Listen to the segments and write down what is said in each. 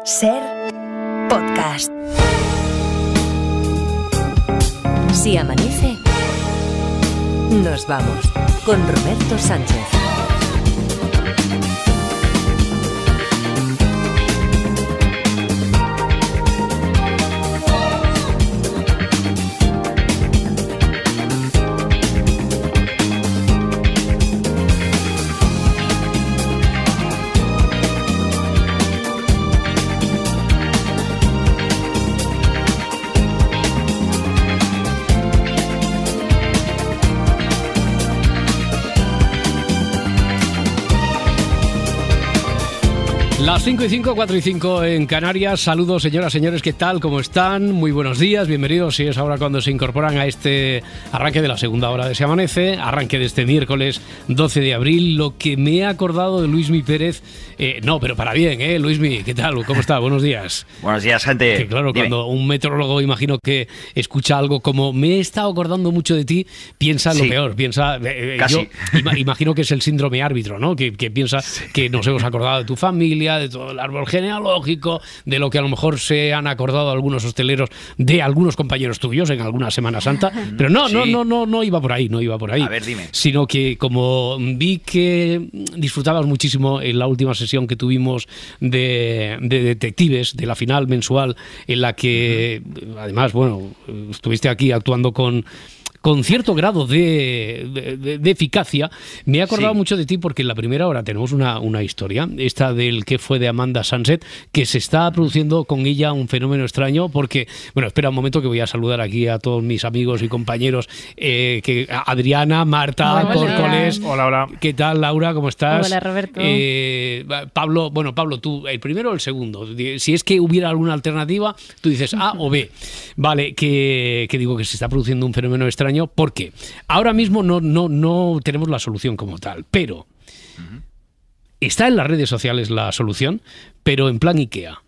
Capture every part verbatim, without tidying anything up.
Ser podcast. Si amanece, nos vamos con Roberto Sánchez. Las cinco y cinco, cuatro y cinco en Canarias. Saludos, señoras, señores, ¿qué tal? ¿Cómo están? Muy buenos días, bienvenidos. Si es ahora cuando se incorporan a este arranque de la segunda hora de Se Amanece, arranque de este miércoles doce de abril. Lo que me he acordado de Luismi Pérez, eh, no, pero para bien, ¿eh? Luismi, ¿qué tal? ¿Cómo está? Buenos días. Buenos días, gente. Que claro, Dime. Cuando un meteorólogo imagino que escucha algo como me he estado acordando mucho de ti, piensa sí. lo peor, piensa... Eh, Casi. Yo ima- imagino que es el síndrome árbitro, ¿no? Que, que piensa sí. que nos hemos acordado de tu familia, de todo el árbol genealógico, de lo que a lo mejor se han acordado algunos hosteleros de algunos compañeros tuyos en alguna Semana Santa, pero no, sí. no, no, no, no iba por ahí, no iba por ahí. A ver, dime. Sino que como vi que disfrutabas muchísimo en la última sesión que tuvimos de, de detectives, de la final mensual, en la que uh-huh. además, bueno, estuviste aquí actuando con con cierto grado de, de, de, de eficacia, me he acordado sí. mucho de ti porque en la primera hora tenemos una, una historia, esta del que fue de Amanda Sunset, que se está produciendo con ella un fenómeno extraño porque, bueno, espera un momento que voy a saludar aquí a todos mis amigos y compañeros, eh, que Adriana, Marta, hola, Córcoles. Hola, hola. ¿Qué tal, Laura? ¿Cómo estás? Hola, Roberto. Eh, Pablo, bueno, Pablo, tú, ¿el primero o el segundo? Si es que hubiera alguna alternativa, tú dices A o B. Vale, que, que digo que se está produciendo un fenómeno extraño porque ahora mismo no, no, no tenemos la solución como tal, pero uh-huh. está en las redes sociales la solución, pero en plan IKEA.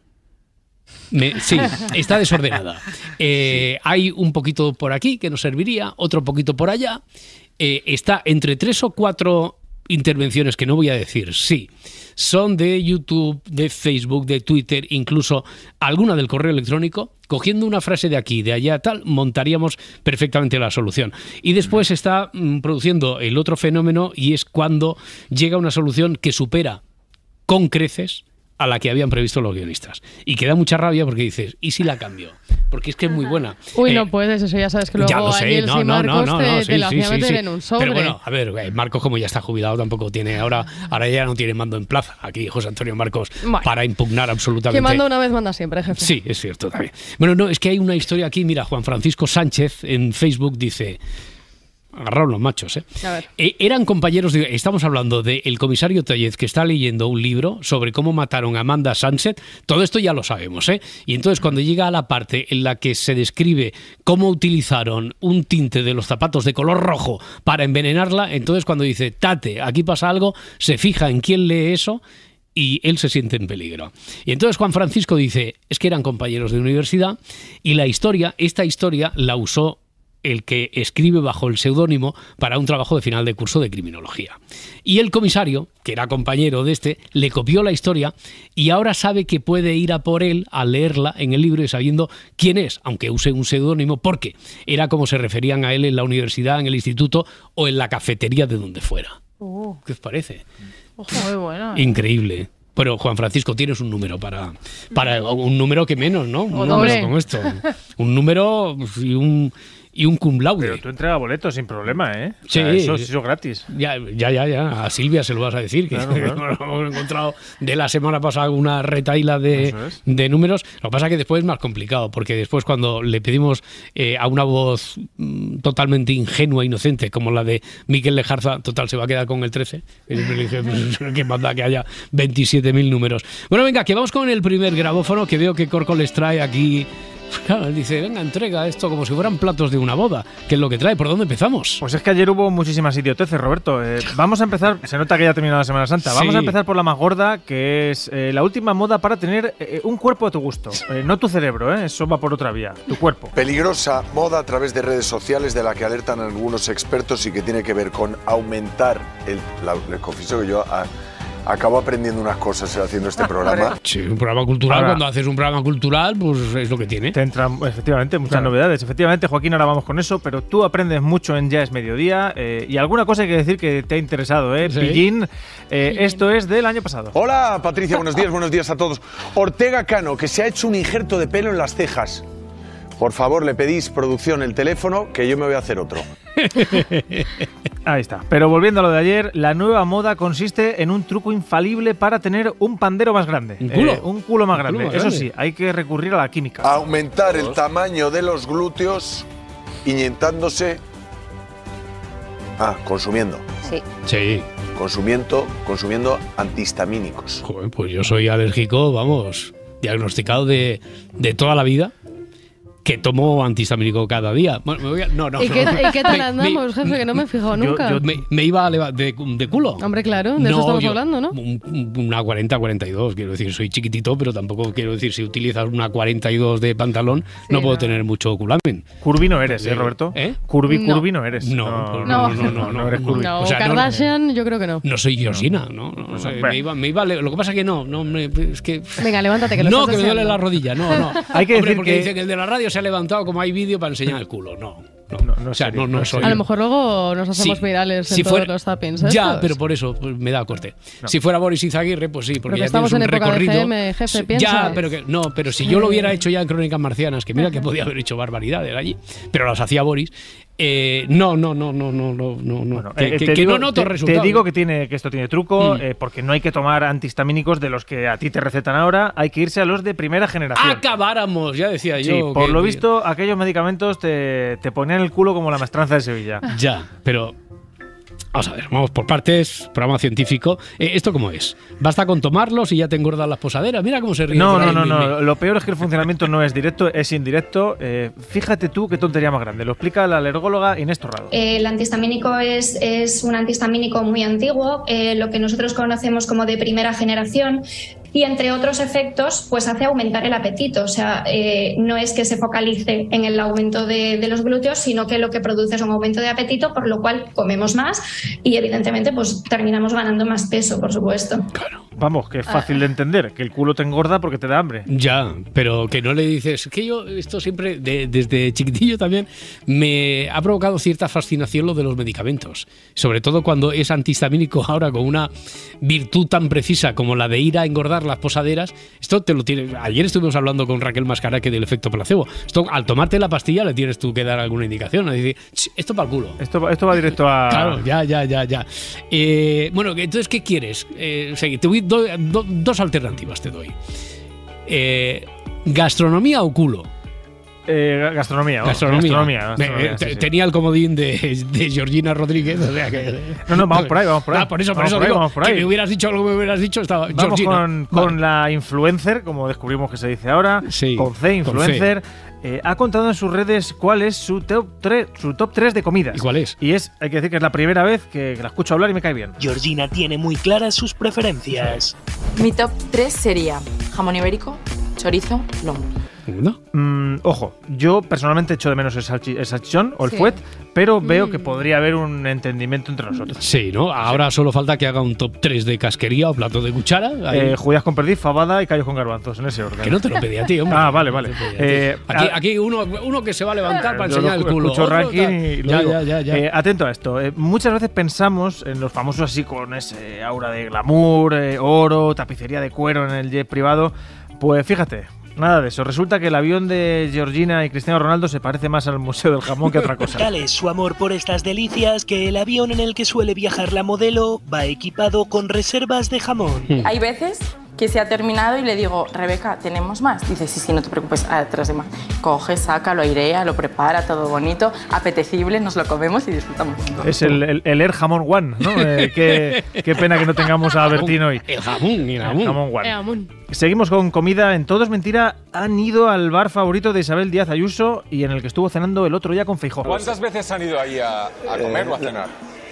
Me, sí, está desordenada. Eh, sí. Hay un poquito por aquí que nos serviría, otro poquito por allá. Eh, está entre tres o cuatro intervenciones que no voy a decir, sí, son de YouTube, de Facebook, de Twitter, incluso alguna del correo electrónico. Cogiendo una frase de aquí, de allá, tal, montaríamos perfectamente la solución. Y después está mm, produciendo el otro fenómeno y es cuando llega una solución que supera con creces a la que habían previsto los guionistas. Y que da mucha rabia porque dices, ¿y si la cambio? Porque es que es muy buena. Uy, eh, no puedes, eso ya sabes que luego ya lo sé, Aniels no, y no, Marcos no, no, te, no, te sí, lo sí, hacían sí, meter sí. en un sobre. Pero bueno, a ver, eh, Marcos como ya está jubilado tampoco tiene, ahora, ahora ya no tiene mando en plaza, aquí José Antonio Marcos, bueno, para impugnar absolutamente. Que manda una vez, manda siempre, jefe. Sí, es cierto también. Bueno, no, es que hay una historia aquí, mira, Juan Francisco Sánchez en Facebook dice... Agarraron los machos, ¿eh? A ver. Eh, eran compañeros de... Estamos hablando del comisario Tellez, que está leyendo un libro sobre cómo mataron a Amanda Sunset. Todo esto ya lo sabemos, ¿eh? Y entonces cuando llega a la parte en la que se describe cómo utilizaron un tinte de los zapatos de color rojo para envenenarla, entonces cuando dice, Tate, aquí pasa algo, se fija en quién lee eso y él se siente en peligro. Y entonces Juan Francisco dice, es que eran compañeros de universidad y la historia, esta historia la usó el que escribe bajo el seudónimo para un trabajo de final de curso de criminología. Y el comisario, que era compañero de este, le copió la historia y ahora sabe que puede ir a por él a leerla en el libro y sabiendo quién es, aunque use un seudónimo, porque era como se referían a él en la universidad, en el instituto o en la cafetería de donde fuera. Uh. ¿Qué os parece? Ojo, muy bueno. Increíble. Pero, Juan Francisco, tienes un número para, para un número que menos, ¿no? Un o número doble. como esto. Un número y un... y un cum laude. Pero tú entregas boletos sin problema, ¿eh? O Sí. sea, eso, eso es gratis. Ya, ya, ya, ya. A Silvia se lo vas a decir, que Claro, claro. hemos encontrado de la semana pasada una retaíla de, es. de números. Lo que pasa es que después es más complicado, porque después cuando le pedimos eh, a una voz mm, totalmente ingenua, inocente, como la de Miquel Lejarza, total, se va a quedar con el trece. Y le dije, pues, que manda que haya veintisiete mil números. Bueno, venga, que vamos con el primer grabófono, que veo que Corco les trae aquí. Claro, él dice, venga, entrega esto como si fueran platos de una boda. ¿Qué es lo que trae? ¿Por dónde empezamos? Pues es que ayer hubo muchísimas idioteces, Roberto. Eh, vamos a empezar, se nota que ya ha terminado la Semana Santa. Vamos Sí. a empezar por la más gorda, que es eh, la última moda para tener eh, un cuerpo a tu gusto. Eh, no tu cerebro, ¿eh? Eso va por otra vía, tu cuerpo. Peligrosa moda a través de redes sociales de la que alertan algunos expertos y que tiene que ver con aumentar, el, la, les confieso que yo a, acabo aprendiendo unas cosas haciendo este programa. Sí, un programa cultural, Ahora, cuando haces un programa cultural, pues es lo que tiene. Te entran, efectivamente, muchas Claro. novedades. Efectivamente, Joaquín, ahora vamos con eso, pero tú aprendes mucho en Ya es Mediodía eh, y alguna cosa hay que decir que te ha interesado, ¿eh? Sí. Pillín, eh, esto es del año pasado. Hola, Patricia, buenos días, buenos días a todos. Ortega Cano, que se ha hecho un injerto de pelo en las cejas. Por favor, le pedís, producción, el teléfono, que yo me voy a hacer otro. Ahí está. Pero volviendo a lo de ayer, la nueva moda consiste en un truco infalible para tener un pandero más grande. ¿Un culo? Eh, un culo más Un culo grande. más Eso grande. sí, hay que recurrir a la química. Aumentar el tamaño de los glúteos inyectándose... Ah, consumiendo. Sí. Sí. Consumiendo, consumiendo antihistamínicos. Joder, pues yo soy alérgico, vamos, diagnosticado de, de toda la vida, que tomo antihistamínico cada día. Bueno, me voy a, no, no. ¿Y qué, no. y qué tal Me- andamos, me- jefe? Que no me he fijado yo- nunca. yo- Me, me iba a levantar de, de culo. Hombre, claro, de eso estamos yo- hablando, ¿no? un- un- Una cuarenta, cuarenta y dos, quiero decir, soy chiquitito, pero tampoco quiero decir, si utilizas una cuarenta y dos de pantalón, no puedo no. tener mucho culamen. Curvy no eres, ¿eh, Sí. Roberto? ¿Eh? Curvy, No. curvy no eres. No, pues No. no, no, no, no, eres curvy. No, O sea, no- Kardashian, yo creo que no. No soy Georgina, ¿no? no, Pues, eh, hombre. me iba, me iba, a le- lo que pasa que no, no me- es que... Venga, levántate, que lo No, estás que me duele deseando. la rodilla, no, no. Hay que Hombre, decir porque que- dice que el de la radio se ha levantado como hay vídeo para enseñar el culo. No, no. No, no o sea, es no, serio, no no es soy. A lo mejor luego nos hacemos Sí. virales en Si todos fuera- los zappings. Ya, estos. pero por eso pues, me da corte. Si fuera Boris Izaguirre, pues sí, porque que ya estamos tienes un en época de recorrido. G M, jefe, Sí, piensa. Ya, pero que no, pero si yo lo hubiera hecho ya en Crónicas Marcianas, que mira que podía haber hecho barbaridades allí, pero las hacía Boris. Eh, no, no, no, no, no, no, no, no. Bueno, que, eh, que- te que digo, no noto te- resultados. Te digo que, tiene, que esto tiene truco, Mm. eh, porque no hay que tomar antihistamínicos de los que a ti te recetan ahora, hay que irse a los de primera generación. Acabáramos, ya decía Sí, yo. por que- lo que- visto, aquellos medicamentos te, te ponían el culo como la maestranza de Sevilla. Ya, pero vamos a ver, vamos por partes, programa científico. Eh, ¿Esto cómo es? ¿Basta con tomarlos y ya te engordan las posaderas? Mira cómo se ríe. No, por no, ahí, no, me- no. me- Lo peor es que el funcionamiento no es directo, es indirecto. Eh, fíjate tú qué tontería más grande. Lo explica la alergóloga Inés Torrado. El antihistamínico es, es un antihistamínico muy antiguo, eh, lo que nosotros conocemos como de primera generación, y entre otros efectos, pues hace aumentar el apetito. O sea, eh, no es que se focalice en el aumento de, de los glúteos, sino que lo que produce es un aumento de apetito, por lo cual comemos más y evidentemente pues terminamos ganando más peso, por supuesto. Claro. Vamos, que es fácil de entender, que el culo te engorda porque te da hambre. Ya, pero que no le dices. Que yo, esto siempre, de- desde chiquitillo también, me ha provocado cierta fascinación lo de los medicamentos. Sobre todo cuando es antihistamínico ahora con una virtud tan precisa como la de ir a engordar las posaderas. Esto te lo tiene. Ayer estuvimos hablando con Raquel Mascaraque del efecto placebo. Esto, al tomarte la pastilla, le tienes tú que dar alguna indicación. Es decir, "Ch, esto para el culo. Esto, va- esto va directo a... Claro, ya, ya, ya, ya. Eh, bueno, entonces, ¿qué quieres? Eh, o sea, te doy do- do- dos alternativas, te doy. Eh, ¿gastronomía o culo? Eh, gastronomía, ¿no? Gastronomía. Gastronomía, Me- gastronomía, eh, sí, te- sí. Tenía el comodín de, de Georgina Rodríguez. O sea que, No, no, vamos por ahí, vamos por ahí. Ah, por eso, por Vamos eso por ahí, digo, vamos por que ahí. me hubieras dicho algo que me hubieras dicho, estaba Vamos Georgina. con, Vale. con la influencer, como descubrimos que se dice ahora, Sí, con C, con influencer. Eh, ha contado en sus redes cuál es su top tres, su top tres de comidas. ¿Y cuál es? Y es, hay que decir que es la primera vez que, que la escucho hablar y me cae bien. Georgina tiene muy claras sus preferencias. Mi top tres sería jamón ibérico, chorizo, lomo. ¿No? Mm, ojo, yo personalmente echo de menos el, salchi- el salchichón o el Sí. fuet, pero veo Mm. que podría haber un entendimiento entre nosotros. Sí, ¿no? Ahora solo falta que haga un top tres de casquería o plato de cuchara. Ahí. Eh, judías con perdiz, fabada y callos con garbanzos, en ese orden. Que no te lo pedí a ti, hombre. Ah, vale, vale. No te lo pedí a ti. Eh, aquí, a- aquí uno, uno que se va a levantar para Yo enseñar lo el culo. escucho otro ranking tal. y lo ya, digo. ya, ya, ya. Eh, atento a esto. eh, muchas veces pensamos en los famosos así con ese aura de glamour, eh, oro, tapicería de cuero en el jet privado. Pues fíjate, nada de eso. Resulta que el avión de Georgina y Cristiano Ronaldo se parece más al Museo del Jamón que a otra cosa. Tal es su amor por estas delicias que el avión en el que suele viajar la modelo va equipado con reservas de jamón. Hay veces que se ha terminado y le digo, Rebeca, ¿tenemos más? Dice, sí, sí, no te preocupes, atrás de más. Coge, saca, lo airea, lo prepara, todo bonito, apetecible, nos lo comemos y disfrutamos. Es el, el, el Air Jamón One, ¿no? Eh, qué, qué pena que no tengamos a Bertín hoy. El jamón, el El jamón. Jamón One. Eh, amun. Seguimos con comida. En Todo es Mentira han ido al bar favorito de Isabel Díaz Ayuso y en el que estuvo cenando el otro día con Feijóo. ¿Cuántas veces han ido ahí a, a comer o a cenar?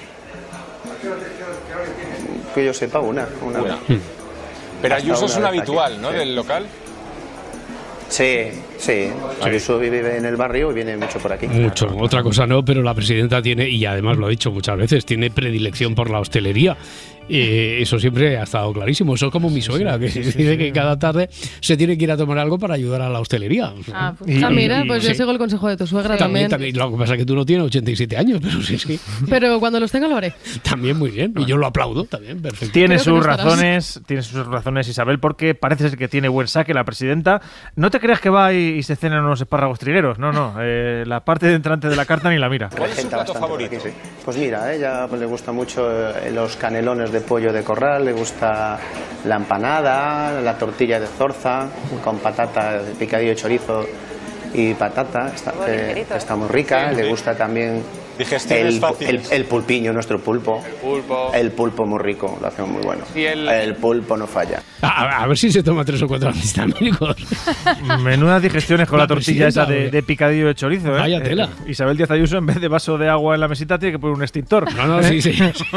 Que yo sepa, una. Una. Una. Pero Hasta Ayuso es un una vez habitual, aquí, ¿no? sí. Del local. Sí, sí. Ayuso vive en el barrio y viene mucho por aquí. Mucho, otra cosa no, pero la presidenta tiene, y además lo ha dicho muchas veces, tiene predilección por la hostelería. Y eso siempre ha estado clarísimo. Eso es como mi suegra, que sí, sí, dice sí. que cada tarde se tiene que ir a tomar algo para ayudar a la hostelería. Ah, pues, Y- ah, mira, y- pues sí. yo sigo el consejo de tu suegra También, también. también. Lo que pasa es que tú no tienes ochenta y siete años, pero sí, sí. Pero cuando los tenga lo haré. También muy bien. Y yo lo aplaudo también, perfecto. Tiene Creo que no sus estarás. razones, tiene sus razones Isabel, porque parece ser que tiene buen saque la presidenta. No te creas que va y, y se cenan unos espárragos trigueros, no, no. eh, la parte de entrante de la carta ni la mira. ¿Cuál es su Regenta plato bastante por favorito? aquí, sí. Pues mira, a ella pues, le gusta mucho eh, los canelones de pollo de corral, le gusta la empanada, la tortilla de zorza con patata, picadillo de chorizo y patata, está, eh, está muy rica. Le gusta también Digestiones el, fáciles. el, el pulpiño, nuestro pulpo. Pulpo. El pulpo muy rico, lo hacemos muy bueno. Y el- el pulpo no falla. A, a ver si se toma tres o cuatro antihistamínicos. Menudas digestiones con la, La tortilla esa de, presidenta, de picadillo de chorizo, ¿eh? Vaya tela. Eh, Isabel Díaz Ayuso, en vez de vaso de agua en la mesita, tiene que poner un extintor. No, no, sí, sí.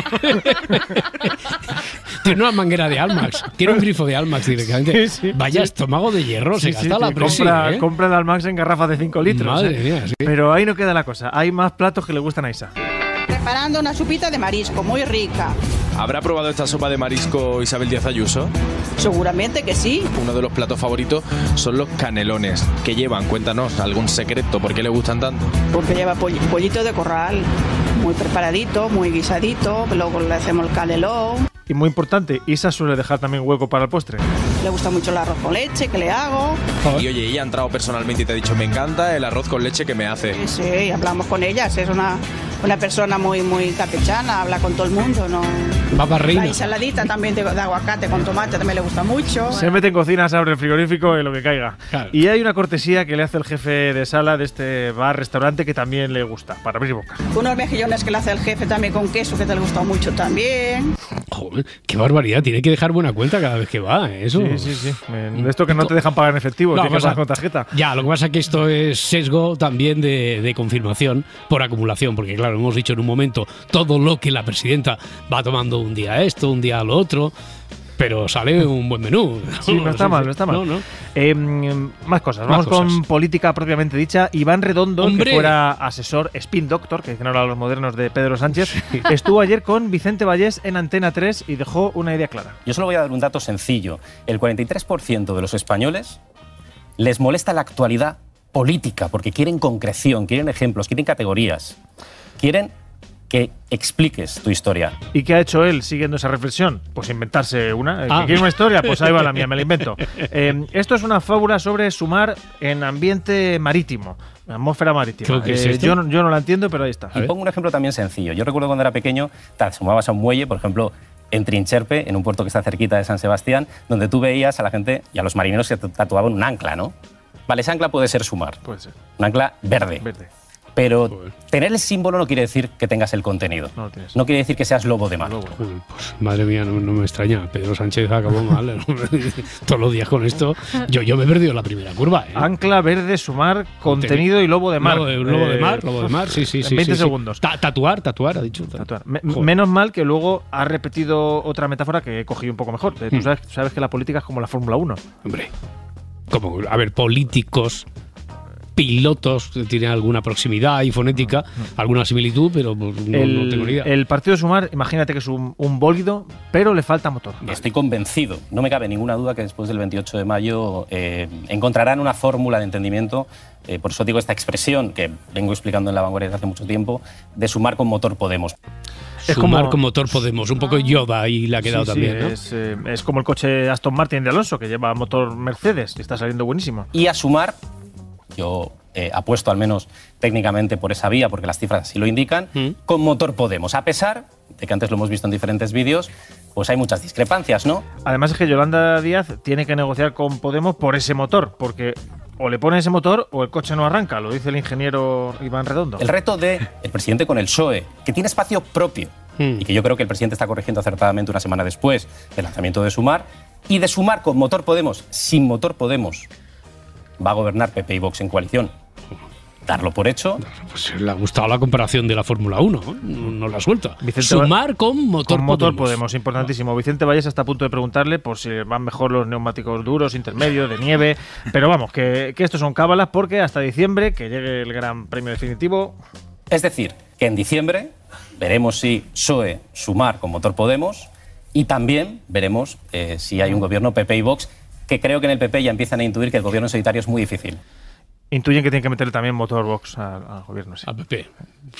Tiene una manguera de Almax. Tiene un grifo de Almax directamente. Sí, sí, Vaya sí. estómago de hierro. Sí, se sí, gasta la sí, presi, compra, ¿eh? compra el Almax en garrafas de cinco litros. Madre ¿eh? mía, sí. Pero ahí no queda la cosa. Hay más platos que le gustan a Isa. Preparando una sopita de marisco muy rica. ¿Habrá probado esta sopa de marisco Isabel Díaz Ayuso? Seguramente que sí. Uno de los platos favoritos son los canelones. ¿Qué llevan? Cuéntanos, algún secreto, ¿por qué le gustan tanto? Porque lleva poll- pollito de corral, muy preparadito, muy guisadito. Luego le hacemos el canelón. Y muy importante, Isa suele dejar también hueco para el postre. Le gusta mucho el arroz con leche que le hago. Y oye, ella ha entrado personalmente y te ha dicho, me encanta el arroz con leche que me hace. Sí, sí, hablamos con ella. Es una, una persona muy, muy campechana, habla con todo el mundo. ¿no? Baba La reina. ensaladita también de, de aguacate con tomate también le gusta mucho. Se mete en cocina, se abre el frigorífico y lo que caiga. Claro. Y hay una cortesía que le hace el jefe de sala de este bar-restaurante que también le gusta, para abrir boca. Unos mejillones que le hace el jefe también con queso que te le gusta mucho también. Joder, qué barbaridad. Tiene que dejar buena cuenta cada vez que va, ¿eh? Eso. Sí, sí, sí. Eh, De esto que no te dejan pagar en efectivo, No, tienes que pasa- pagar con tarjeta. Ya, lo que pasa es que esto es sesgo también de, de confirmación por acumulación, porque claro, hemos dicho en un momento todo lo que la presidenta va tomando un día esto, un día lo otro, pero sale un buen menú. Sí, no está mal, no está mal. No, no. Eh, mm, más cosas. Más Vamos con cosas. política propiamente dicha. Iván Redondo, ¡Hombre! que fuera asesor spin doctor, que dicen ahora los modernos de Pedro Sánchez, estuvo ayer con Vicente Vallés en Antena tres y dejó una idea clara. Yo solo voy a dar un dato sencillo. El cuarenta y tres por ciento de los españoles les molesta la actualidad política porque quieren concreción, quieren ejemplos, quieren categorías. Quieren que expliques tu historia. ¿Y qué ha hecho él siguiendo esa reflexión? Pues inventarse una. Ah. ¿Que quiere una historia? Pues ahí va la mía, me la invento. Eh, esto es una fábula sobre sumar en ambiente marítimo, atmósfera marítima. ¿Qué es Eh, esto? yo, no, yo no la entiendo, pero ahí está. Y pongo un ejemplo también sencillo. Yo recuerdo cuando era pequeño, te sumabas a un muelle, por ejemplo, en Trincherpe, en un puerto que está cerquita de San Sebastián, donde tú veías a la gente y a los marineros que tatuaban un ancla, ¿no? Vale, ese ancla puede ser sumar. Puede ser. Un ancla verde. Verde. Pero tener el símbolo no quiere decir que tengas el contenido. No lo tienes. No quiere decir que seas lobo de mar. Joder, pues, madre mía, no, no me extraña. Pedro Sánchez acabó mal. Todos los días con esto. Yo, yo me he perdido la primera curva. ¿eh? Ancla, verde, sumar, contenido y lobo de mar. Lobo de, lobo de Eh, mar, lobo de mar, sí, sí, en sí. veinte sí, sí. segundos. Ta- tatuar, tatuar, ha dicho. Tatuar. Me- Joder. menos mal que luego ha repetido otra metáfora que he cogido un poco mejor. Eh, Tú Hmm. sabes, sabes que la política es como la Fórmula uno. Hombre, como, a ver, políticos, pilotos, tienen alguna proximidad y fonética, alguna similitud, pero pues, no, el, no tengo ni idea. el partido Sumar, imagínate que es un, un bólido, pero le falta motor. Estoy convencido, no me cabe ninguna duda que después del veintiocho de mayo eh, encontrarán una fórmula de entendimiento, eh, por eso digo esta expresión que vengo explicando en La Vanguardia desde hace mucho tiempo, de sumar con motor Podemos. Es Sumar como- con motor Podemos, un poco Yoda ahí le ha quedado Sí, sí, también, ¿no? es, eh, es como el coche Aston Martin de Alonso, que lleva motor Mercedes, que está saliendo buenísimo. Y a sumar, yo eh, apuesto al menos técnicamente por esa vía, porque las cifras así lo indican, con motor Podemos. A pesar de que antes lo hemos visto en diferentes vídeos, pues hay muchas discrepancias, ¿no? Además es que Yolanda Díaz tiene que negociar con Podemos por ese motor, porque o le pone ese motor o el coche no arranca, lo dice el ingeniero Iván Redondo. El reto del presidente con el P S O E, que tiene espacio propio, y que yo creo que el presidente está corrigiendo acertadamente una semana después del lanzamiento de Sumar, y de Sumar con motor Podemos, sin motor Podemos, va a gobernar P P y Vox en coalición. Darlo por hecho. Pues le ha gustado la comparación de la Fórmula uno, ¿no? No, no la suelta. Vicente Sumar con motor Con motor Podemos. Podemos, importantísimo. Vicente Valles está a punto de preguntarle por si van mejor los neumáticos duros, intermedios, de nieve. Pero vamos, que, que estos son cábalas porque hasta diciembre, que llegue el gran premio definitivo. Es decir, que en diciembre veremos si P S O E, Sumar con motor Podemos Y también veremos eh, si hay un gobierno P P y Vox, que creo que en el P P ya empiezan a intuir que el gobierno en solitario es muy difícil. Intuyen que tienen que meterle también motor Vox al, al gobierno, sí. A P P.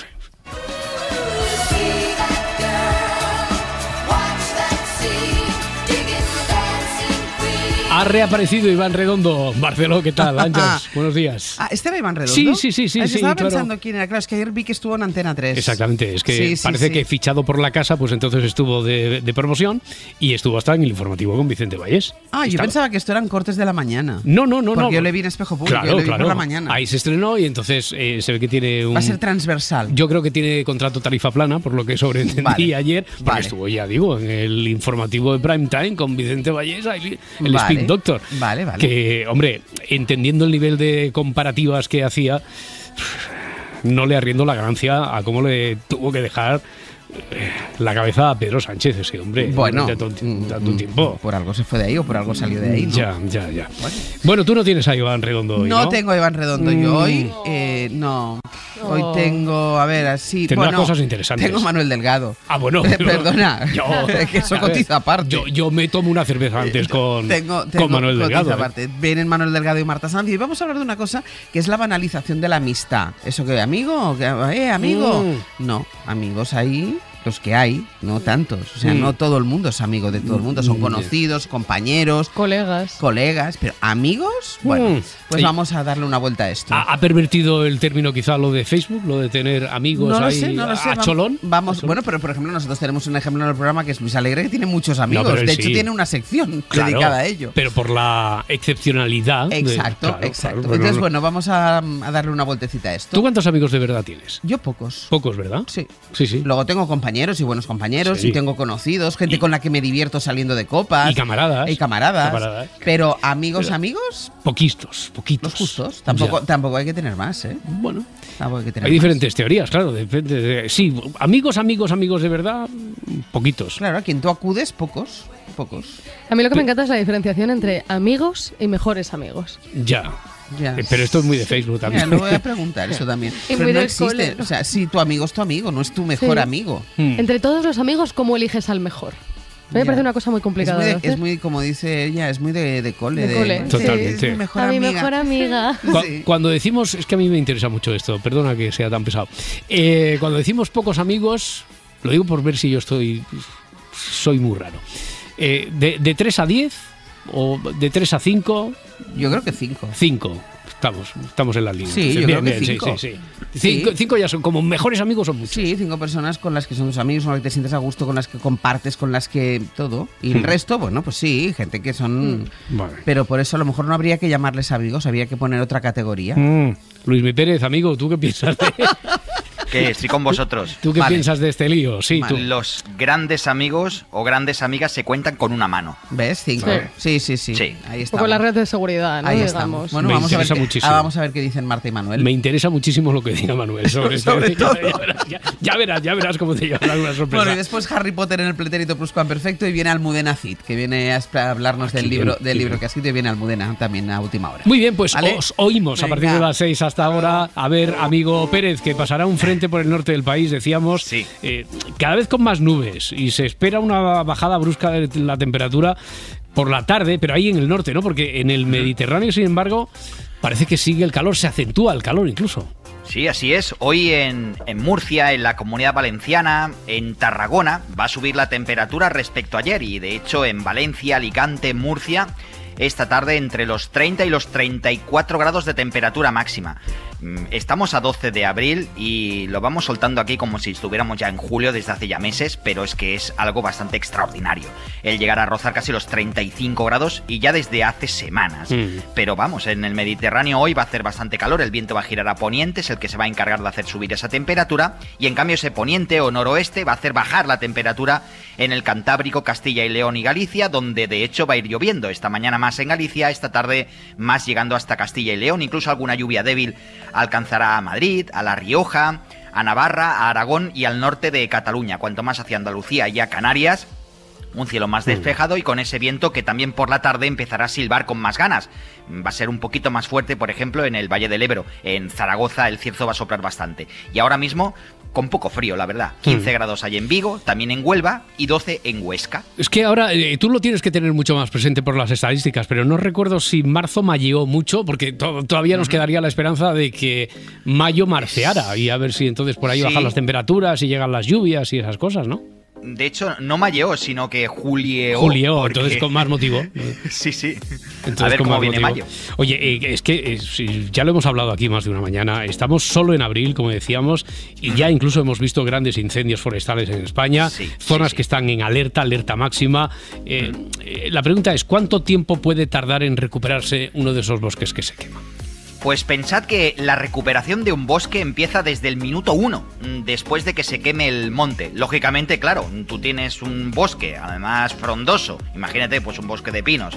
Ha reaparecido Iván Redondo. Barceló, ¿qué tal? Ángeles, buenos días. Ah, ¿este era Iván Redondo? Sí, sí, sí. sí, ah, sí estaba claro. pensando quién era. Claro, es que ayer vi que estuvo en Antena tres. Exactamente, es que Sí, sí, parece sí. que fichado por la casa, pues entonces estuvo de, de promoción y estuvo hasta en el informativo con Vicente Vallés. Ah, yo Estaba- pensaba que esto eran cortes de la mañana. No, no, no. Porque no. yo le vi en Espejo Público, Claro, yo le vi claro. por la mañana. Ahí se estrenó y entonces eh, se ve que tiene un... Va a ser transversal. Yo creo que tiene contrato tarifa plana, por lo que sobreentendí Vale, ayer, porque vale. estuvo, ya digo, en el informativo de Prime Time con Vicente Vallés, ahí, el Vale, Speed Doctor. Vale, vale. Que, hombre, entendiendo el nivel de comparativas que hacía, no le arriendo la ganancia a cómo le tuvo que dejar eh, la cabeza a Pedro Sánchez, ese hombre. Bueno, durante tanto, mm, tanto mm, tiempo. por algo se fue de ahí o por algo salió de ahí, ¿no? Ya, ya, ya. Bueno, tú no tienes a Iván Redondo hoy, ¿no? No tengo a Iván Redondo yo Mm. hoy. eh, no. Hoy Oh. tengo, a ver, así. Tendrá bueno, cosas interesantes. Tengo a Manuel Delgado. Ah, bueno. Eh, pero- Perdona. Yo, que eso a ver, cotiza aparte. Yo, yo me tomo una cerveza antes con, Tengo, tengo con Manuel cotiza Delgado. ¿eh? aparte. Vienen Manuel Delgado y Marta Sanz y vamos a hablar de una cosa que es la banalización de la amistad. ¿Eso que amigo? ¿Que, eh, amigo? Mm. No, amigos ahí, los que hay, no tantos. O sea, Mm. no todo el mundo es amigo de todo el mundo. Son Mm. conocidos, compañeros, colegas. Colegas, pero amigos, bueno, Mm. pues Y- vamos a darle una vuelta a esto. ¿Ha, ha pervertido el término quizá lo de Facebook, lo de tener amigos No lo ahí sé, no lo sé. a vam- cholón? Vamos, bueno, pero por ejemplo, nosotros tenemos un ejemplo en el programa que es Luis Alegre, que tiene muchos amigos. pero él de hecho, sí. tiene una sección Claro, dedicada a ello. Pero por la excepcionalidad. de- Exacto, claro, exacto. claro, pero Entonces, no- bueno, vamos a, a darle una vueltecita a esto. ¿Tú cuántos amigos de verdad tienes? Yo pocos. Pocos, ¿verdad? Sí. Sí, sí. Luego tengo compañeros y buenos compañeros, Sí. y tengo conocidos, gente con la que me divierto saliendo de copas. Y camaradas. Y camaradas. Camaradas. Pero amigos, Pero- amigos, Poquitos, poquitos. los justos. Tampoco, Ya. tampoco hay que tener más, ¿eh? Bueno. Tampoco hay que tener Hay más. diferentes teorías, claro. Depende de- sí, amigos, amigos, amigos de verdad, poquitos. Claro, a quien tú acudes, pocos. Pocos. A mí lo que me encanta es la diferenciación entre amigos y mejores amigos. Ya. Ya. Eh, Pero esto es muy de Facebook Mira, también. lo voy a preguntar eso también. Y Pero muy no del existe. cole, ¿no? O sea, si tu amigo es tu amigo, no es tu mejor Sí. amigo. Entre todos los amigos, ¿cómo eliges al mejor? A mí me Ya. parece una cosa muy Es complicada muy, de de- hacer. es muy, como dice ella, es muy de, de cole. De cole. Totalmente. Sí, es mi mejor a mi amiga. mejor amiga. Cu- Cuando decimos, es que a mí me interesa mucho esto, perdona que sea tan pesado. Eh, cuando decimos pocos amigos, lo digo por ver si yo estoy, soy muy raro. Eh, de, de tres a diez o de tres a cinco. Yo creo que cinco. cinco. Estamos, estamos en la línea. Sí, yo creo que cinco. Sí, sí, sí. Cinco, Sí. cinco ya son como mejores amigos son muchos. Sí, cinco personas con las que son tus amigos, con las que te sientes a gusto, con las que compartes, con las que todo. Y el Hmm. resto, bueno, pues sí, gente que son... Vale. Pero por eso a lo mejor no habría que llamarles amigos, habría que poner otra categoría. Mm. Luis Mi Pérez, amigo, ¿tú qué piensas de, Que estoy con vosotros. ¿tú qué Vale. piensas de este lío? Sí, tú. Los grandes amigos o grandes amigas se cuentan con una mano. ¿Ves? Cinco. Sí, sí, sí. Sí. Ahí Un está. poco la red de seguridad, ¿no? Ahí Digamos. estamos. Bueno, Me vamos a, ver interesa qué, muchísimo. ah, vamos a ver qué dicen Marta y Manuel. Me interesa muchísimo lo que diga Manuel sobre, Sobre este- todo. Ya, verás, ya, ya verás, ya verás cómo te llevará una sorpresa. Bueno, y después Harry Potter en el pretérito pluscuamperfecto y viene Almudena Cid, que viene a esp- a hablarnos del Qué libro, bien, del qué libro bien. que ha escrito y viene Almudena también a última hora. Muy bien, pues ¿Vale? os oímos a partir Venga. de las seis hasta ahora. A ver, amigo Pérez, que pasará un frente por el norte del país, decíamos, Sí. eh, cada vez con más nubes y se espera una bajada brusca de la temperatura por la tarde, pero ahí en el norte, ¿no? Porque en el Mediterráneo, sin embargo, parece que sigue el calor, se acentúa el calor incluso. Sí, así es. Hoy en, en Murcia, en la Comunidad Valenciana, en Tarragona, va a subir la temperatura respecto a ayer. Y de hecho en Valencia, Alicante, Murcia, esta tarde entre los treinta y los treinta y cuatro grados de temperatura máxima. Mm, Estamos a doce de abril y lo vamos soltando aquí como si estuviéramos ya en julio desde hace ya meses, pero es que es algo bastante extraordinario el llegar a rozar casi los treinta y cinco grados y ya desde hace semanas. Mm. Pero vamos, en el Mediterráneo hoy va a hacer bastante calor, el viento va a girar a poniente, es el que se va a encargar de hacer subir esa temperatura, y en cambio ese poniente o noroeste va a hacer bajar la temperatura en el Cantábrico, Castilla y León y Galicia, donde de hecho va a ir lloviendo. Esta mañana más en Galicia, esta tarde más llegando hasta Castilla y León, incluso alguna lluvia débil alcanzará a Madrid, a La Rioja, a Navarra, a Aragón y al norte de Cataluña, cuanto más hacia Andalucía y a Canarias. Un cielo más despejado y con ese viento que también por la tarde empezará a silbar con más ganas. Va a ser un poquito más fuerte, por ejemplo, en el Valle del Ebro. En Zaragoza el cierzo va a soplar bastante. Y ahora mismo con poco frío, la verdad. quince Mm. grados hay en Vigo, también en Huelva y doce en Huesca. Es que ahora eh, tú lo tienes que tener mucho más presente por las estadísticas, pero no recuerdo si marzo malleó mucho, porque to- todavía nos quedaría la esperanza de que mayo marceara y a ver si entonces por ahí Sí. bajan las temperaturas y llegan las lluvias y esas cosas, ¿no? De hecho, no malleó, sino que julieó. Julio, porque- entonces con más motivo. Sí, sí. Entonces, A ver con cómo más viene motivo. mayo. Oye, eh, es que eh, si- ya lo hemos hablado aquí más de una mañana. Estamos solo en abril, como decíamos, y ya incluso hemos visto grandes incendios forestales en España, zonas que están en alerta, alerta máxima. Eh, eh, la pregunta es, ¿cuánto tiempo puede tardar en recuperarse uno de esos bosques que se queman? Pues pensad que la recuperación de un bosque empieza desde el minuto uno, mm, después de que se queme el monte. Lógicamente, claro, tú tienes un bosque, además frondoso, imagínate pues un bosque de pinos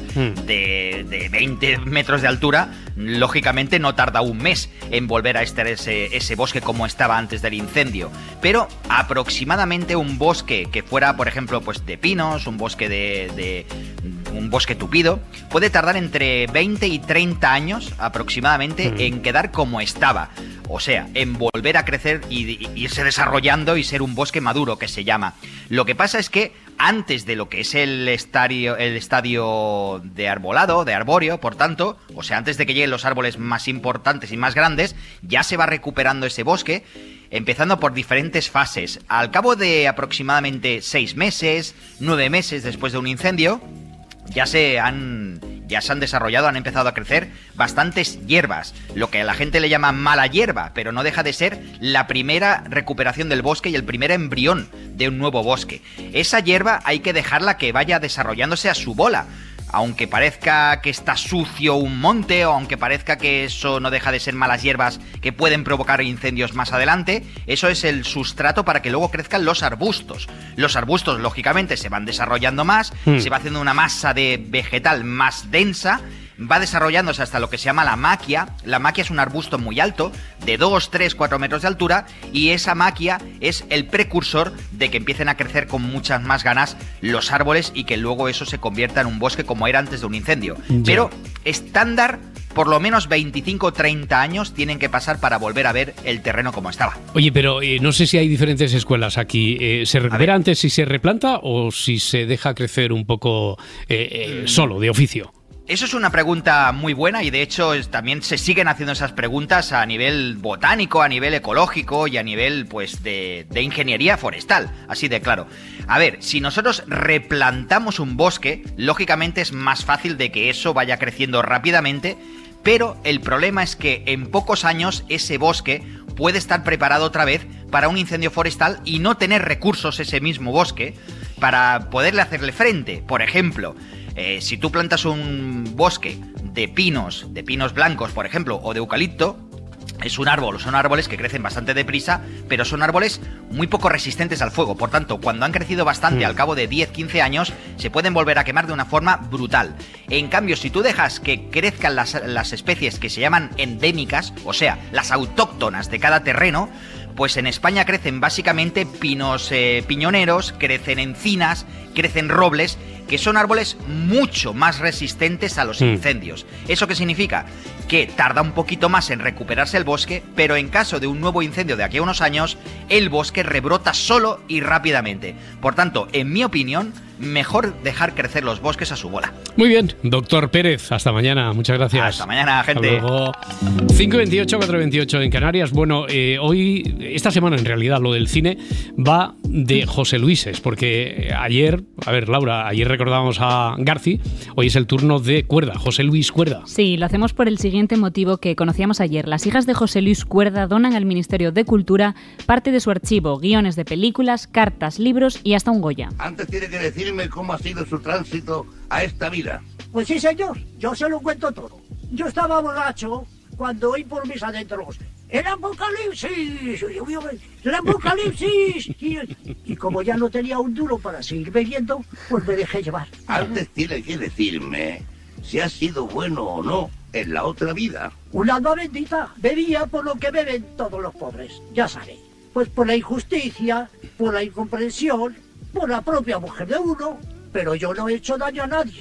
de, de veinte metros de altura, lógicamente no tarda un mes en volver a estar ese, ese bosque como estaba antes del incendio. Pero aproximadamente un bosque que fuera, por ejemplo, pues de pinos, un bosque de... de un bosque tupido, puede tardar entre veinte y treinta años aproximadamente Mm. en quedar como estaba. O sea, en volver a crecer y, y irse desarrollando y ser un bosque maduro, que se llama. Lo que pasa es que antes de lo que es el estadio, el estadio de arbolado, de arbóreo, por tanto, o sea, antes de que lleguen los árboles más importantes y más grandes, ya se va recuperando ese bosque, empezando por diferentes fases. Al cabo de aproximadamente seis meses, nueve meses después de un incendio, ya se han ya se han desarrollado, han empezado a crecer bastantes hierbas, lo que a la gente le llama mala hierba, pero no deja de ser la primera recuperación del bosque y el primer embrión de un nuevo bosque. Esa hierba hay que dejarla que vaya desarrollándose a su bola. Aunque parezca que está sucio un monte, o aunque parezca que eso no deja de ser malas hierbas que pueden provocar incendios más adelante, eso es el sustrato para que luego crezcan los arbustos. Los arbustos, lógicamente, se van desarrollando más, Hmm. se va haciendo una masa de vegetal más densa, va desarrollándose hasta lo que se llama la maquia. La maquia es un arbusto muy alto, de dos, tres, cuatro metros de altura, y esa maquia es el precursor de que empiecen a crecer con muchas más ganas los árboles y que luego eso se convierta en un bosque como era antes de un incendio. Ya. Pero estándar, por lo menos veinticinco o treinta años tienen que pasar para volver a ver el terreno como estaba. Oye, pero eh, no sé si hay diferentes escuelas aquí. Eh, ¿Se recupera antes si se replanta o si se deja crecer un poco eh, eh, solo, de oficio? Eso es una pregunta muy buena y de hecho es- también se siguen haciendo esas preguntas a nivel botánico, a nivel ecológico y a nivel pues de, de ingeniería forestal, así de claro. A ver, si nosotros replantamos un bosque, lógicamente es más fácil de que eso vaya creciendo rápidamente, pero el problema es que en pocos años ese bosque puede estar preparado otra vez para un incendio forestal y no tener recursos ese mismo bosque para poderle hacerle frente. Por ejemplo, eh, si tú plantas un bosque de pinos, de pinos blancos, por ejemplo, o de eucalipto, es un árbol, son árboles que crecen bastante deprisa, pero son árboles muy poco resistentes al fuego. Por tanto, cuando han crecido bastante Mm. al cabo de diez, quince años, se pueden volver a quemar de una forma brutal. En cambio, si tú dejas que crezcan las, las especies que se llaman endémicas, o sea, las autóctonas de cada terreno, pues en España crecen básicamente pinos eh, piñoneros, crecen encinas, crecen robles, que son árboles mucho más resistentes a los Mm. incendios. ¿Eso qué significa? Que tarda un poquito más en recuperarse el bosque, pero en caso de un nuevo incendio de aquí a unos años, el bosque rebrota solo y rápidamente. Por tanto, en mi opinión, mejor dejar crecer los bosques a su bola. Muy bien, doctor Pérez, hasta mañana, muchas gracias. Hasta mañana, gente. Hasta luego. cinco veintiocho, cuatro veintiocho en Canarias. Bueno, eh, hoy, esta semana en realidad, lo del cine va de José Luises, porque ayer, a ver, Laura, ayer recordábamos a Garci, hoy es el turno de Cuerda, José Luis Cuerda. Sí, lo hacemos por el siguiente motivo que conocíamos ayer. Las hijas de José Luis Cuerda donan al Ministerio de Cultura parte de su archivo, guiones de películas, cartas, libros y hasta un Goya. Antes tiene que decirme cómo ha sido su tránsito a esta vida. Pues sí, señor, yo se lo cuento todo. Yo estaba borracho cuando oí por mis adentros ¡el apocalipsis! ¡El apocalipsis! Y, y como ya no tenía un duro para seguir bebiendo, pues me dejé llevar. Antes tiene que decirme si ha sido bueno o no en la otra vida. Un alma bendita, bebía por lo que beben todos los pobres, ya sabe. Pues por la injusticia, por la incomprensión, por la propia mujer de uno. Pero yo no he hecho daño a nadie.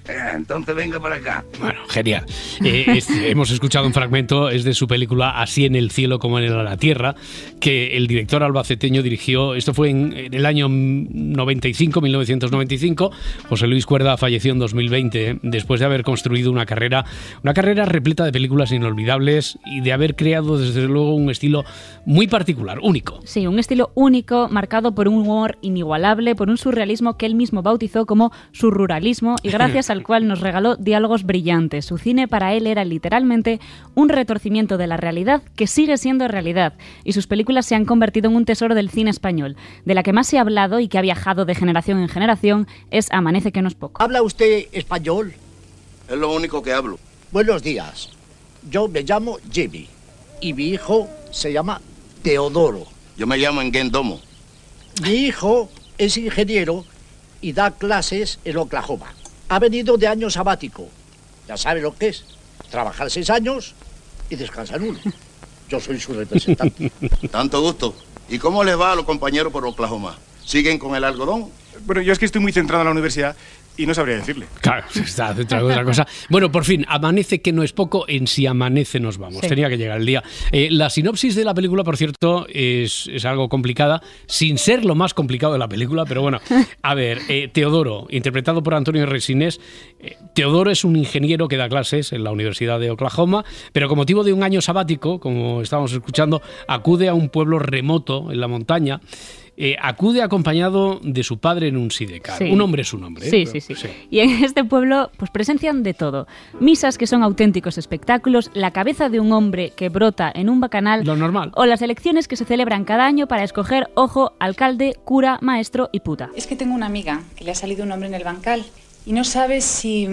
Entonces venga para acá. Bueno, genial. Eh, es, hemos escuchado un fragmento, es de su película Así en el cielo como en la tierra, que el director albaceteño dirigió. Esto fue en, en el año noventa y cinco, mil novecientos noventa y cinco. José Luis Cuerda falleció en dos mil veinte, eh, después de haber construido una carrera, una carrera repleta de películas inolvidables y de haber creado desde luego un estilo muy particular, único. Sí, un estilo único, marcado por un humor inigualable, por un surrealismo que él mismo bautizó como surruralismo y gracias al cual nos regaló diálogos brillantes. Su cine para él era literalmente un retorcimiento de la realidad que sigue siendo realidad y sus películas se han convertido en un tesoro del cine español. De la que más se ha hablado y que ha viajado de generación en generación es Amanece que no es poco. ¿Habla usted español? Es lo único que hablo. Buenos días. Yo me llamo Jimmy y mi hijo se llama Teodoro. Yo me llamo Engen Domo. Mi hijo es ingeniero y da clases en Oklahoma. Ha venido de año sabático. Ya sabe lo que es. Trabajar seis años y descansar uno. Yo soy su representante. Tanto gusto. ¿Y cómo les va a los compañeros por Oklahoma? ¿Siguen con el algodón? Bueno, yo es que estoy muy centrado en la universidad y no sabría decirle. Claro, está centrado en otra cosa. Bueno, por fin, Amanece que no es poco, en Si amanece nos vamos. Sí. Tenía que llegar el día. Eh, la sinopsis de la película, por cierto, es, es algo complicada, sin ser lo más complicado de la película, pero bueno. A ver, eh, Teodoro, interpretado por Antonio Resines. Eh, Teodoro es un ingeniero que da clases en la Universidad de Oklahoma, pero con motivo de un año sabático, como estábamos escuchando, acude a un pueblo remoto en la montaña. Eh, acude acompañado de su padre en un sidecar. Sí. Un hombre es un hombre. ¿eh? Sí, sí, sí, sí. Y en este pueblo pues presencian de todo. Misas que son auténticos espectáculos, la cabeza de un hombre que brota en un bacanal. Lo normal. O las elecciones que se celebran cada año para escoger, ojo, alcalde, cura, maestro y puta. Es que tengo una amiga que le ha salido un hombre en el bancal y no sabe si,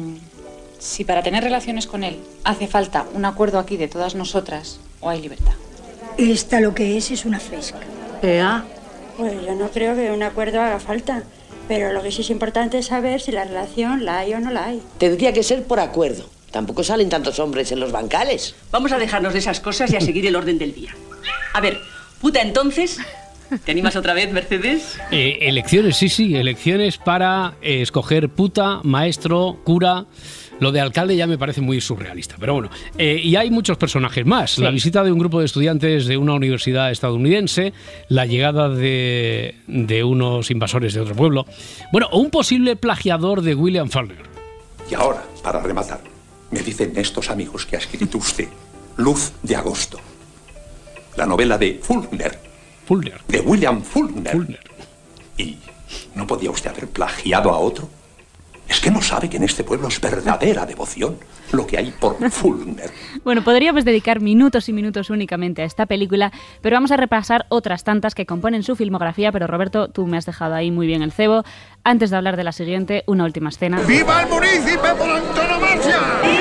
si para tener relaciones con él hace falta un acuerdo aquí de todas nosotras o hay libertad. Esta lo que es es una fresca. ¿Ea? Pues yo no creo que un acuerdo haga falta, pero lo que sí es importante es saber si la relación la hay o no la hay. Tendría que ser por acuerdo. Tampoco salen tantos hombres en los bancales. Vamos a dejarnos de esas cosas y a seguir el orden del día. A ver, puta, entonces, ¿te animas otra vez, Mercedes? Eh, elecciones, sí, sí, elecciones para eh, escoger puta, maestro, cura. Lo de alcalde ya me parece muy surrealista, pero bueno. Eh, y hay muchos personajes más. Sí. La visita de un grupo de estudiantes de una universidad estadounidense, la llegada de, de unos invasores de otro pueblo, bueno, o un posible plagiador de William Faulkner. Y ahora, para rematar, me dicen estos amigos que ha escrito usted Luz de agosto, la novela de Faulkner. Faulkner. De William Faulkner. Faulkner. ¿Y no podía usted haber plagiado a otro? Es que no sabe que en este pueblo es verdadera devoción lo que hay por Faulkner. Bueno, podríamos dedicar minutos y minutos únicamente a esta película, pero vamos a repasar otras tantas que componen su filmografía. Pero Roberto, tú me has dejado ahí muy bien el cebo. Antes de hablar de la siguiente, una última escena. ¡Viva el munícipe por antonomasia!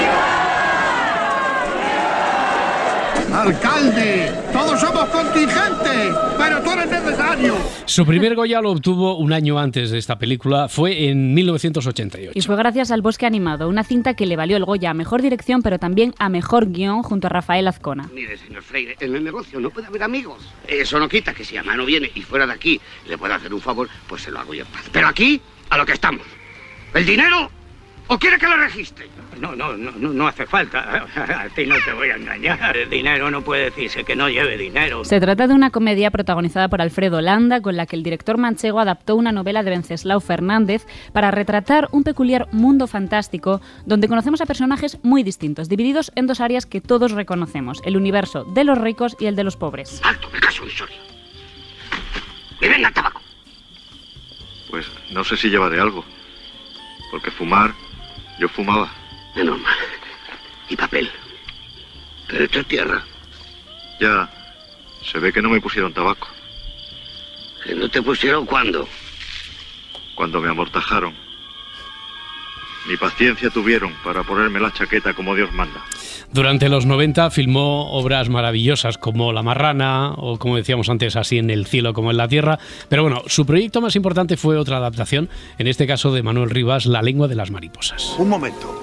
¡Alcalde! ¡Todos somos contingentes! ¡Pero tú eres necesario! Su primer Goya lo obtuvo un año antes de esta película, fue en mil novecientos ochenta y ocho. Y fue gracias al Bosque Animado, una cinta que le valió el Goya a Mejor Dirección, pero también a Mejor Guión junto a Rafael Azcona. Mire, señor Freire, en el negocio no puede haber amigos. Eso no quita que si a mano viene y fuera de aquí le pueda hacer un favor, pues se lo hago yo en paz. Pero aquí, a lo que estamos. ¿El dinero o quiere que lo registre? No, no, no, no hace falta. A ti no te voy a engañar. El dinero no puede decirse que no lleve dinero. Se trata de una comedia protagonizada por Alfredo Landa, con la que el director manchego adaptó una novela de Venceslao Fernández para retratar un peculiar mundo fantástico donde conocemos a personajes muy distintos, divididos en dos áreas que todos reconocemos: el universo de los ricos y el de los pobres. ¡Alto! ¡Me caso en historia! ¡Y venga el tabaco! Pues no sé si llevaré algo, porque fumar, yo fumaba. Es normal. Y papel. Pero esto es tierra. Ya, se ve que no me pusieron tabaco. ¿Que no te pusieron cuándo? Cuando me amortajaron. Ni paciencia tuvieron para ponerme la chaqueta como Dios manda. Durante los noventa filmó obras maravillosas como La Marrana o, como decíamos antes, Así en el cielo como en la tierra. Pero bueno, su proyecto más importante fue otra adaptación, en este caso de Manuel Rivas, La lengua de las mariposas. Un momento.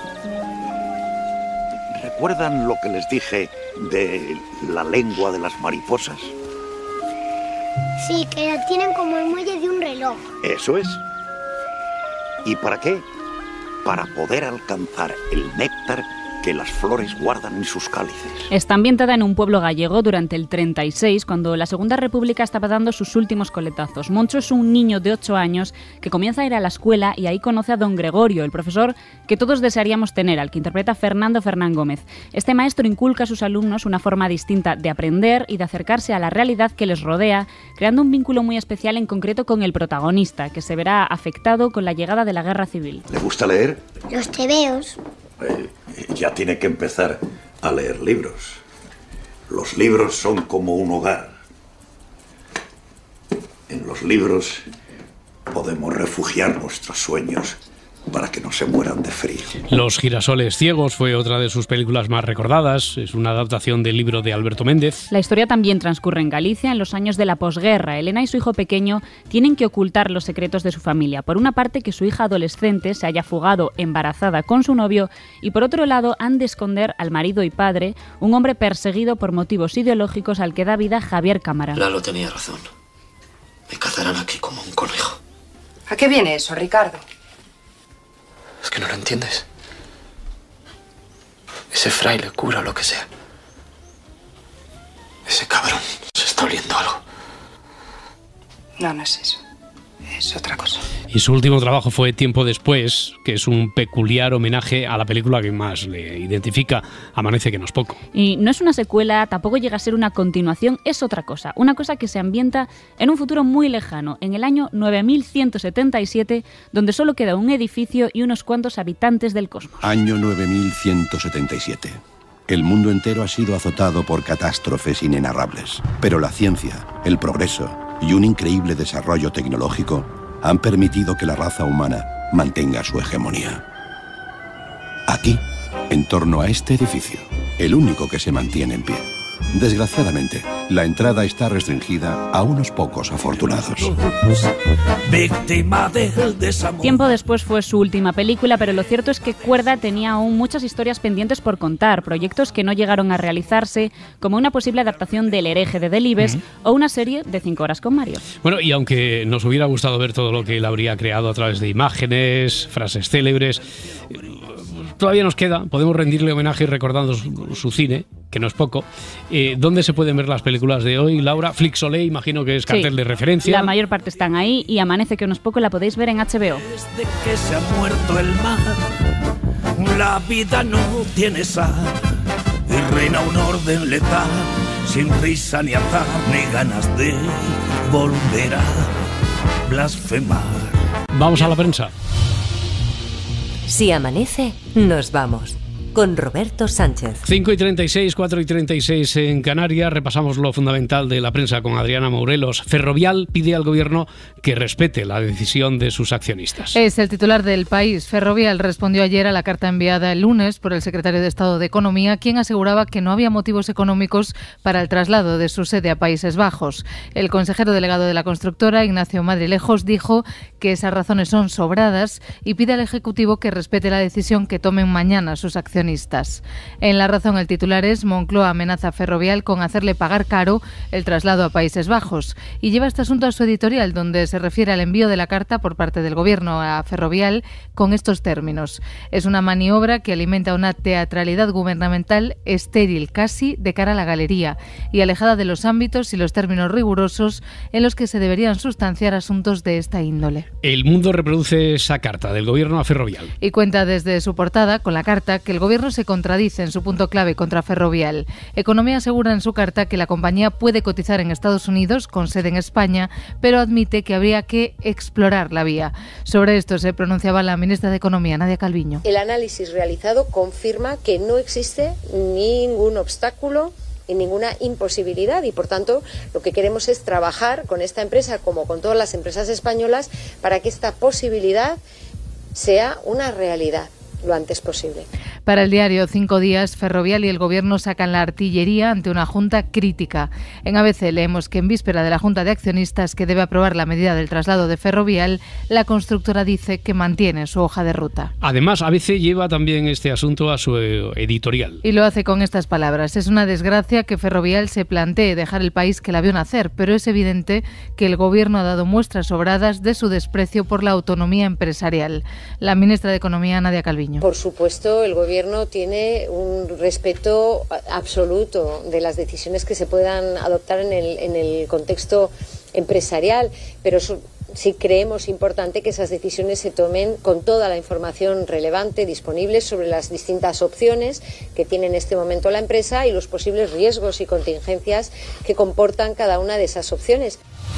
¿Recuerdan lo que les dije de la lengua de las mariposas? Sí, que la tienen como el muelle de un reloj. Eso es. ¿Y para qué? para poder alcanzar el néctar que las flores guardan en sus cálices. Está ambientada en un pueblo gallego durante el treinta y seis, cuando la Segunda República estaba dando sus últimos coletazos. Moncho es un niño de ocho años que comienza a ir a la escuela y ahí conoce a don Gregorio, el profesor que todos desearíamos tener, al que interpreta Fernando Fernán Gómez. Este maestro inculca a sus alumnos una forma distinta de aprender y de acercarse a la realidad que les rodea, creando un vínculo muy especial, en concreto con el protagonista, que se verá afectado con la llegada de la Guerra Civil. ¿Le gusta leer? Los tebeos. Eh, ya tiene que empezar a leer libros. Los libros son como un hogar. En los libros podemos refugiar nuestros sueños para que no se mueran de frío. Los girasoles ciegos fue otra de sus películas más recordadas. Es una adaptación del libro de Alberto Méndez. La historia también transcurre en Galicia en los años de la posguerra. Elena y su hijo pequeño tienen que ocultar los secretos de su familia. Por una parte, que su hija adolescente se haya fugado embarazada con su novio, y por otro lado han de esconder al marido y padre, un hombre perseguido por motivos ideológicos al que da vida Javier Cámara. Lalo tenía razón. Me cazarán aquí como un conejo. ¿A qué viene eso, Ricardo? Es que no lo entiendes. Ese fraile, cura o lo que sea. Ese cabrón se está oliendo algo. No, no es eso. Es otra cosa. Y su último trabajo fue Tiempo después, que es un peculiar homenaje a la película que más le identifica, Amanece que no es poco. Y no es una secuela, tampoco llega a ser una continuación, es otra cosa. Una cosa que se ambienta en un futuro muy lejano, en el año nueve mil ciento setenta y siete, donde solo queda un edificio y unos cuantos habitantes del cosmos. Año nueve mil ciento setenta y siete. El mundo entero ha sido azotado por catástrofes inenarrables. Pero la ciencia, el progreso y un increíble desarrollo tecnológico han permitido que la raza humana mantenga su hegemonía. Aquí, en torno a este edificio, el único que se mantiene en pie. Desgraciadamente, la entrada está restringida a unos pocos afortunados. Tiempo después fue su última película, pero lo cierto es que Cuerda tenía aún muchas historias pendientes por contar, proyectos que no llegaron a realizarse, como una posible adaptación del Hereje de Delibes uh-huh. o una serie de Cinco horas con Mario. Bueno, y aunque nos hubiera gustado ver todo lo que él habría creado a través de imágenes, frases célebres, todavía nos queda, podemos rendirle homenaje recordando su, su cine, que no es poco. Eh, ¿Dónde se pueden ver las películas de hoy, Laura? Flixolé, imagino que es cartel sí, de referencia. La mayor parte están ahí, y Amanece que no es poco la podéis ver en H B O. Desde que se ha muerto el mar, la vida no tiene sal, y reina un orden letal, sin risa ni azar, ni ganas de volver a blasfemar. Vamos a la prensa. Si amanece, nos vamos. Con Roberto Sánchez. cinco y treinta y seis, cuatro y treinta y seis en Canarias. Repasamos lo fundamental de la prensa con Adriana Morelos. Ferrovial pide al gobierno que respete la decisión de sus accionistas. Es el titular del País. Ferrovial respondió ayer a la carta enviada el lunes por el secretario de Estado de Economía, quien aseguraba que no había motivos económicos para el traslado de su sede a Países Bajos. El consejero delegado de la constructora, Ignacio Madrilejos, dijo que esas razones son sobradas y pide al Ejecutivo que respete la decisión que tomen mañana sus accionistas. En La Razón, el titular es: Moncloa amenaza a Ferrovial con hacerle pagar caro el traslado a Países Bajos, y lleva este asunto a su editorial, donde se refiere al envío de la carta por parte del Gobierno a Ferrovial con estos términos: es una maniobra que alimenta una teatralidad gubernamental estéril casi de cara a la galería y alejada de los ámbitos y los términos rigurosos en los que se deberían sustanciar asuntos de esta índole. El Mundo reproduce esa carta del Gobierno a Ferrovial y cuenta desde su portada con la carta que el Gobierno Gobierno se contradice en su punto clave contra Ferrovial. Economía asegura en su carta que la compañía puede cotizar en Estados Unidos, con sede en España, pero admite que habría que explorar la vía. Sobre esto se pronunciaba la ministra de Economía, Nadia Calviño. El análisis realizado confirma que no existe ningún obstáculo y ninguna imposibilidad, y por tanto lo que queremos es trabajar con esta empresa, como con todas las empresas españolas, para que esta posibilidad sea una realidad lo antes posible. Para el diario Cinco Días, Ferrovial y el Gobierno sacan la artillería ante una junta crítica. En A B C leemos que en víspera de la Junta de Accionistas que debe aprobar la medida del traslado de Ferrovial, la constructora dice que mantiene su hoja de ruta. Además, A B C lleva también este asunto a su editorial. Y lo hace con estas palabras. Es una desgracia que Ferrovial se plantee dejar el país que la vio nacer, pero es evidente que el Gobierno ha dado muestras sobradas de su desprecio por la autonomía empresarial. La ministra de Economía, Nadia Calviño. Por supuesto, el Gobierno Gobierno tiene un respeto absoluto de las decisiones que se puedan adoptar en el, en el contexto empresarial, pero eso, sí creemos importante que esas decisiones se tomen con toda la información relevante disponible sobre las distintas opciones que tiene en este momento la empresa y los posibles riesgos y contingencias que comportan cada una de esas opciones.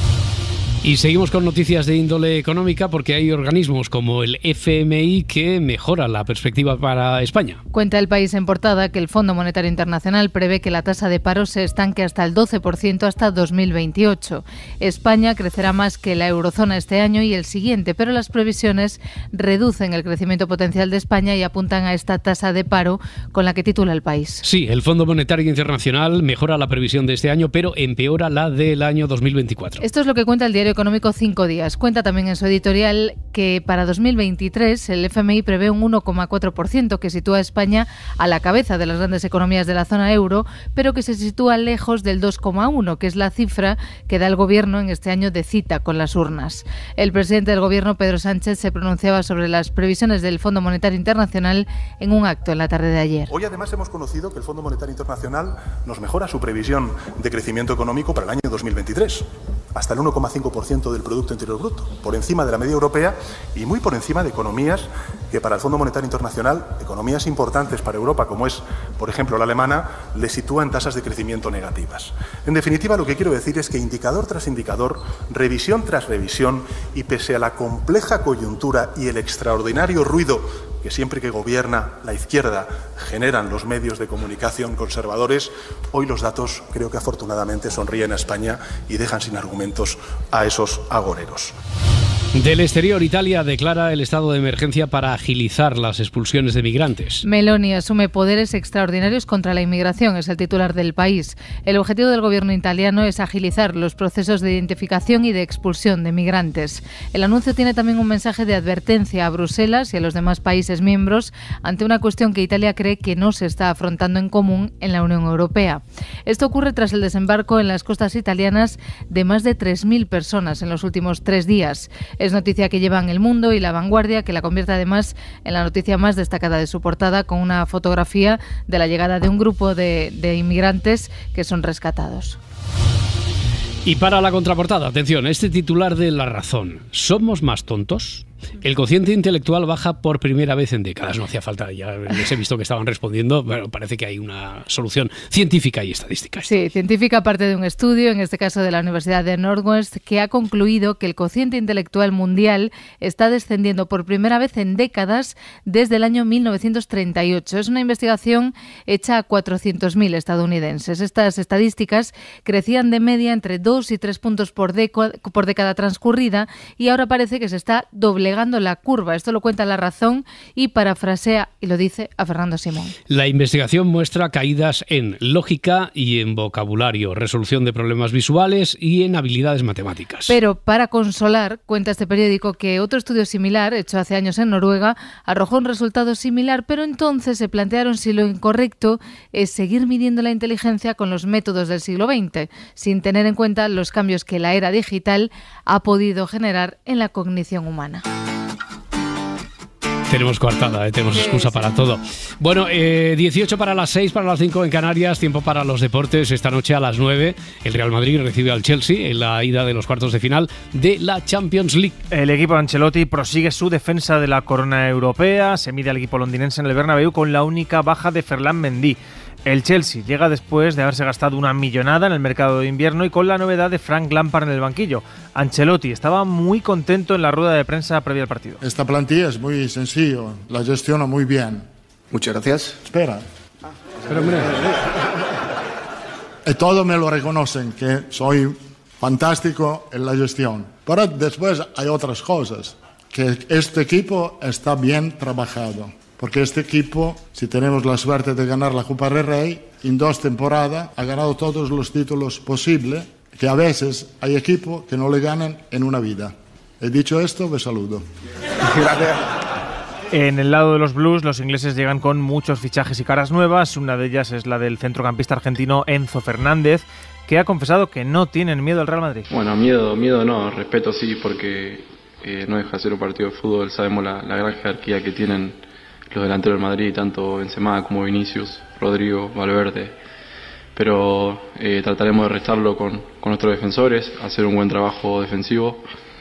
Y seguimos con noticias de índole económica porque hay organismos como el F M I que mejora la perspectiva para España. Cuenta El País en portada que el Fondo Monetario Internacional prevé que la tasa de paro se estanque hasta el doce por ciento hasta dos mil veintiocho. España crecerá más que la eurozona este año y el siguiente, pero las previsiones reducen el crecimiento potencial de España y apuntan a esta tasa de paro con la que titula El País. Sí, el Fondo Monetario Internacional mejora la previsión de este año, pero empeora la del año dos mil veinticuatro. Esto es lo que cuenta el diario económico Cinco Días. Cuenta también en su editorial que para dos mil veintitrés el F M I prevé un uno coma cuatro por ciento que sitúa a España a la cabeza de las grandes economías de la zona euro, pero que se sitúa lejos del dos coma uno por ciento, que es la cifra que da el Gobierno en este año de cita con las urnas. El presidente del Gobierno, Pedro Sánchez, se pronunciaba sobre las previsiones del Fondo Monetario Internacional en un acto en la tarde de ayer. Hoy además hemos conocido que el Fondo Monetario Internacional nos mejora su previsión de crecimiento económico para el año dos mil veintitrés. Hasta el uno coma cinco por ciento del Producto Interior Bruto, por encima de la media europea y muy por encima de economías que para el Fondo Monetario Internacional, economías importantes para Europa, como es, por ejemplo, la alemana, le sitúan tasas de crecimiento negativas. En definitiva, lo que quiero decir es que indicador tras indicador, revisión tras revisión, y pese a la compleja coyuntura y el extraordinario ruido que siempre que gobierna la izquierda generan los medios de comunicación conservadores, hoy los datos creo que afortunadamente sonríen a España y dejan sin argumentos a esos agoreros. Del exterior, Italia declara el estado de emergencia para agilizar las expulsiones de migrantes. Meloni asume poderes extraordinarios contra la inmigración, es el titular del País. El objetivo del gobierno italiano es agilizar los procesos de identificación y de expulsión de migrantes. El anuncio tiene también un mensaje de advertencia a Bruselas y a los demás países miembros ante una cuestión que Italia cree que no se está afrontando en común en la Unión Europea. Esto ocurre tras el desembarco en las costas italianas de más de tres mil personas en los últimos tres días. Es noticia que llevan El Mundo y La Vanguardia, que la convierte además en la noticia más destacada de su portada, con una fotografía de la llegada de un grupo de, de inmigrantes que son rescatados. Y para la contraportada, atención, este titular de La Razón. ¿Somos más tontos? El cociente intelectual baja por primera vez en décadas. No hacía falta, ya les he visto que estaban respondiendo, pero parece que hay una solución científica y estadística. Sí, científica, parte de un estudio, en este caso de la Universidad de Northwest, que ha concluido que el cociente intelectual mundial está descendiendo por primera vez en décadas desde el año mil novecientos treinta y ocho. Es una investigación hecha a cuatrocientos mil estadounidenses. Estas estadísticas crecían de media entre dos y tres puntos por, deco- por década transcurrida y ahora parece que se está doblegando la curva. Esto lo cuenta La Razón y parafrasea, y lo dice, a Fernando Simón. La investigación muestra caídas en lógica y en vocabulario, resolución de problemas visuales y en habilidades matemáticas. Pero para consolar, cuenta este periódico que otro estudio similar, hecho hace años en Noruega, arrojó un resultado similar, pero entonces se plantearon si lo incorrecto es seguir midiendo la inteligencia con los métodos del siglo veinte, sin tener en cuenta los cambios que la era digital ha podido generar en la cognición humana. Tenemos coartada, ¿eh? Tenemos excusa sí, sí. para todo. Bueno, eh, dieciocho para las seis, para las cinco en Canarias, tiempo para los deportes. Esta noche a las nueve el Real Madrid recibe al Chelsea en la ida de los cuartos de final de la Champions League. El equipo de Ancelotti prosigue su defensa de la corona europea. Se mide al equipo londinense en el Bernabéu con la única baja de Ferland Mendy. El Chelsea llega después de haberse gastado una millonada en el mercado de invierno y con la novedad de Frank Lampard en el banquillo. Ancelotti estaba muy contento en la rueda de prensa previa al partido. Esta plantilla es muy sencillo, la gestiona muy bien. Muchas gracias. Espera. Ah, espera, hombre. Y todos me lo reconocen, que soy fantástico en la gestión. Pero después hay otras cosas, que este equipo está bien trabajado. porque este equipo, si tenemos la suerte de ganar la Copa del Rey, en dos temporadas ha ganado todos los títulos posibles, que a veces hay equipos que no le ganan en una vida. He dicho esto, me saludo. Gracias. En el lado de los Blues, los ingleses llegan con muchos fichajes y caras nuevas. Una de ellas es la del centrocampista argentino Enzo Fernández, que ha confesado que no tienen miedo al Real Madrid. Bueno, miedo, miedo no, respeto sí, porque eh, no deja de ser un partido de fútbol. Sabemos la, la gran jerarquía que tienen los delanteros del Madrid, tanto Benzema como Vinicius, Rodrigo, Valverde. Pero eh, trataremos de restarlo con, con nuestros defensores, hacer un buen trabajo defensivo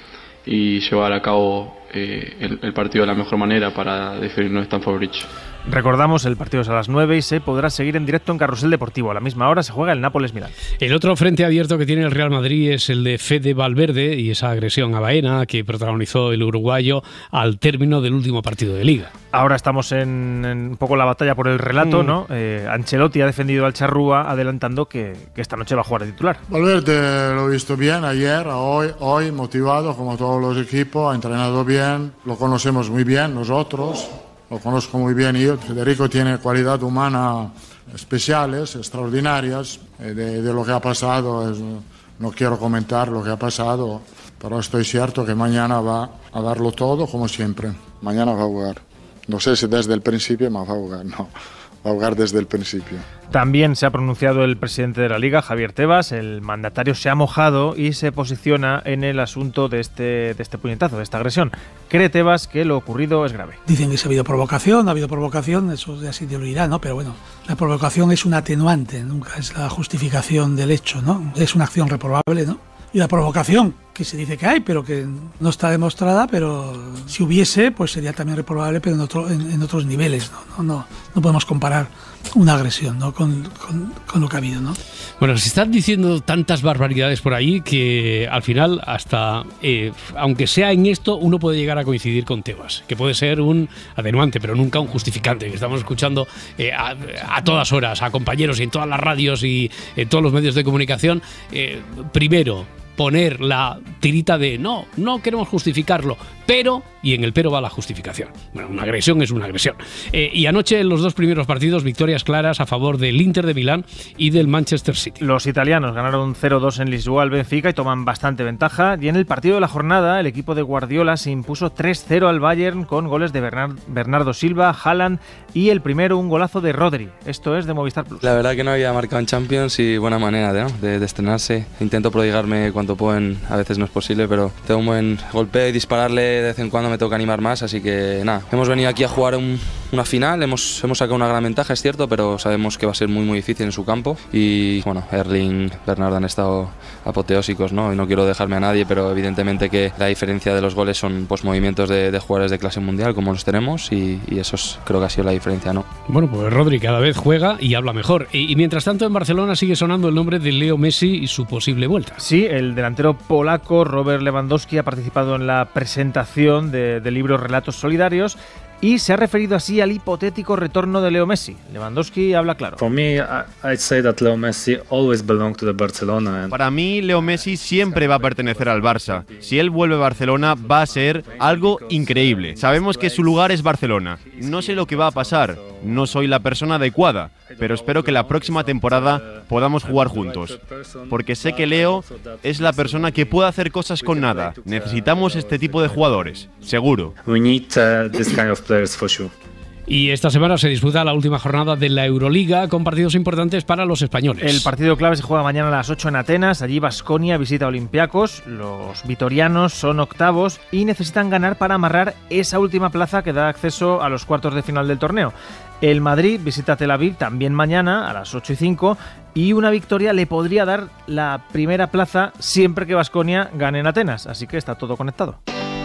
y llevar a cabo eh, el, el partido de la mejor manera para definirnos Stamford Bridge. Recordamos, el partido es a las nueve y se podrá seguir en directo en Carrusel Deportivo. A la misma hora se juega el Nápoles-Milán. El otro frente abierto que tiene el Real Madrid es el de Fede Valverde y esa agresión a Baena que protagonizó el uruguayo al término del último partido de Liga. Ahora estamos en, en un poco la batalla por el relato, mm. ¿no? Eh, Ancelotti ha defendido al Charrúa adelantando que, que esta noche va a jugar de titular. Valverde lo he visto bien ayer, hoy, hoy motivado como todos los equipos, ha entrenado bien, lo conocemos muy bien nosotros. Lo conozco muy bien yo. Federico tiene cualidades humanas especiales, extraordinarias. De, de lo que ha pasado, es, no quiero comentar lo que ha pasado, pero estoy cierto que mañana va a darlo todo como siempre. Mañana va a jugar. No sé si desde el principio, pero va a jugar, no. Va a jugar desde el principio. También se ha pronunciado el presidente de la Liga, Javier Tebas. El mandatario se ha mojado y se posiciona en el asunto de este, de este puñetazo, de esta agresión. Cree Tebas que lo ocurrido es grave. Dicen que se ha habido provocación, ha habido provocación, eso ya se lo dirá, ¿no? Pero bueno, la provocación es un atenuante, nunca es la justificación del hecho, ¿no? Es una acción reprobable, ¿no? Y la provocación, que se dice que hay, pero que no está demostrada, pero si hubiese, pues sería también reprobable, pero en, otro, en, en otros niveles, ¿no? No, no, no podemos comparar una agresión, ¿no? con, con, con lo que ha habido, ¿no? Bueno, se están diciendo tantas barbaridades por ahí que al final, hasta eh, aunque sea en esto, uno puede llegar a coincidir con Tebas, que puede ser un atenuante, pero nunca un justificante, que estamos escuchando eh, a, a todas horas, a compañeros y en todas las radios y en todos los medios de comunicación. Eh, primero, poner la tirita de no, no queremos justificarlo, pero, y en el pero va la justificación. Bueno, una agresión es una agresión. Eh, y anoche en los dos primeros partidos, victorias claras a favor del Inter de Milán y del Manchester City. Los italianos ganaron cero dos en Lisboa al Benfica y toman bastante ventaja. Y en el partido de la jornada, el equipo de Guardiola se impuso tres cero al Bayern con goles de Bernard, Bernardo Silva, Haaland y el primero un golazo de Rodri. Esto es de Movistar Plus. La verdad que no había marcado en Champions y buena manera de, ¿no? de, de estrenarse. Intento prodigarme cuanto puedo, en, a veces no es posible, pero tengo un buen golpeo y dispararle de vez en cuando me toca animar más, así que nada, hemos venido aquí a jugar un, una final, hemos, hemos sacado una gran ventaja, es cierto, pero sabemos que va a ser muy muy difícil en su campo y bueno, Erling, Bernardo han estado apoteósicos, ¿no? Y no quiero dejarme a nadie, pero evidentemente que la diferencia de los goles son pues movimientos de, de jugadores de clase mundial como los tenemos y, y eso es, creo que ha sido la diferencia, ¿no? Bueno, pues Rodri cada vez juega y habla mejor y, y mientras tanto en Barcelona sigue sonando el nombre de Leo Messi y su posible vuelta. Sí, el delantero polaco Robert Lewandowski ha participado en la presentación de, del libro Relatos Solidarios y se ha referido así al hipotético retorno de Leo Messi. Lewandowski habla claro. For me, I'd say that Leo Messi always belonged to the Barcelona. Para mí, Leo Messi siempre va a pertenecer al Barça. Si él vuelve a Barcelona, va a ser algo increíble. Sabemos que su lugar es Barcelona. No sé lo que va a pasar. No soy la persona adecuada, pero espero que la próxima temporada podamos jugar juntos. Porque sé que Leo es la persona que puede hacer cosas con nada. Necesitamos este tipo de jugadores, seguro. We need uh, this kind of players for sure. Y esta semana se disputa la última jornada de la Euroliga con partidos importantes para los españoles. El partido clave se juega mañana a las ocho en Atenas. Allí Baskonia visita a Olympiacos. Los vitorianos son octavos y necesitan ganar para amarrar esa última plaza que da acceso a los cuartos de final del torneo. El Madrid visita Tel Aviv también mañana a las ocho y cinco y una victoria le podría dar la primera plaza siempre que Baskonia gane en Atenas. Así que está todo conectado.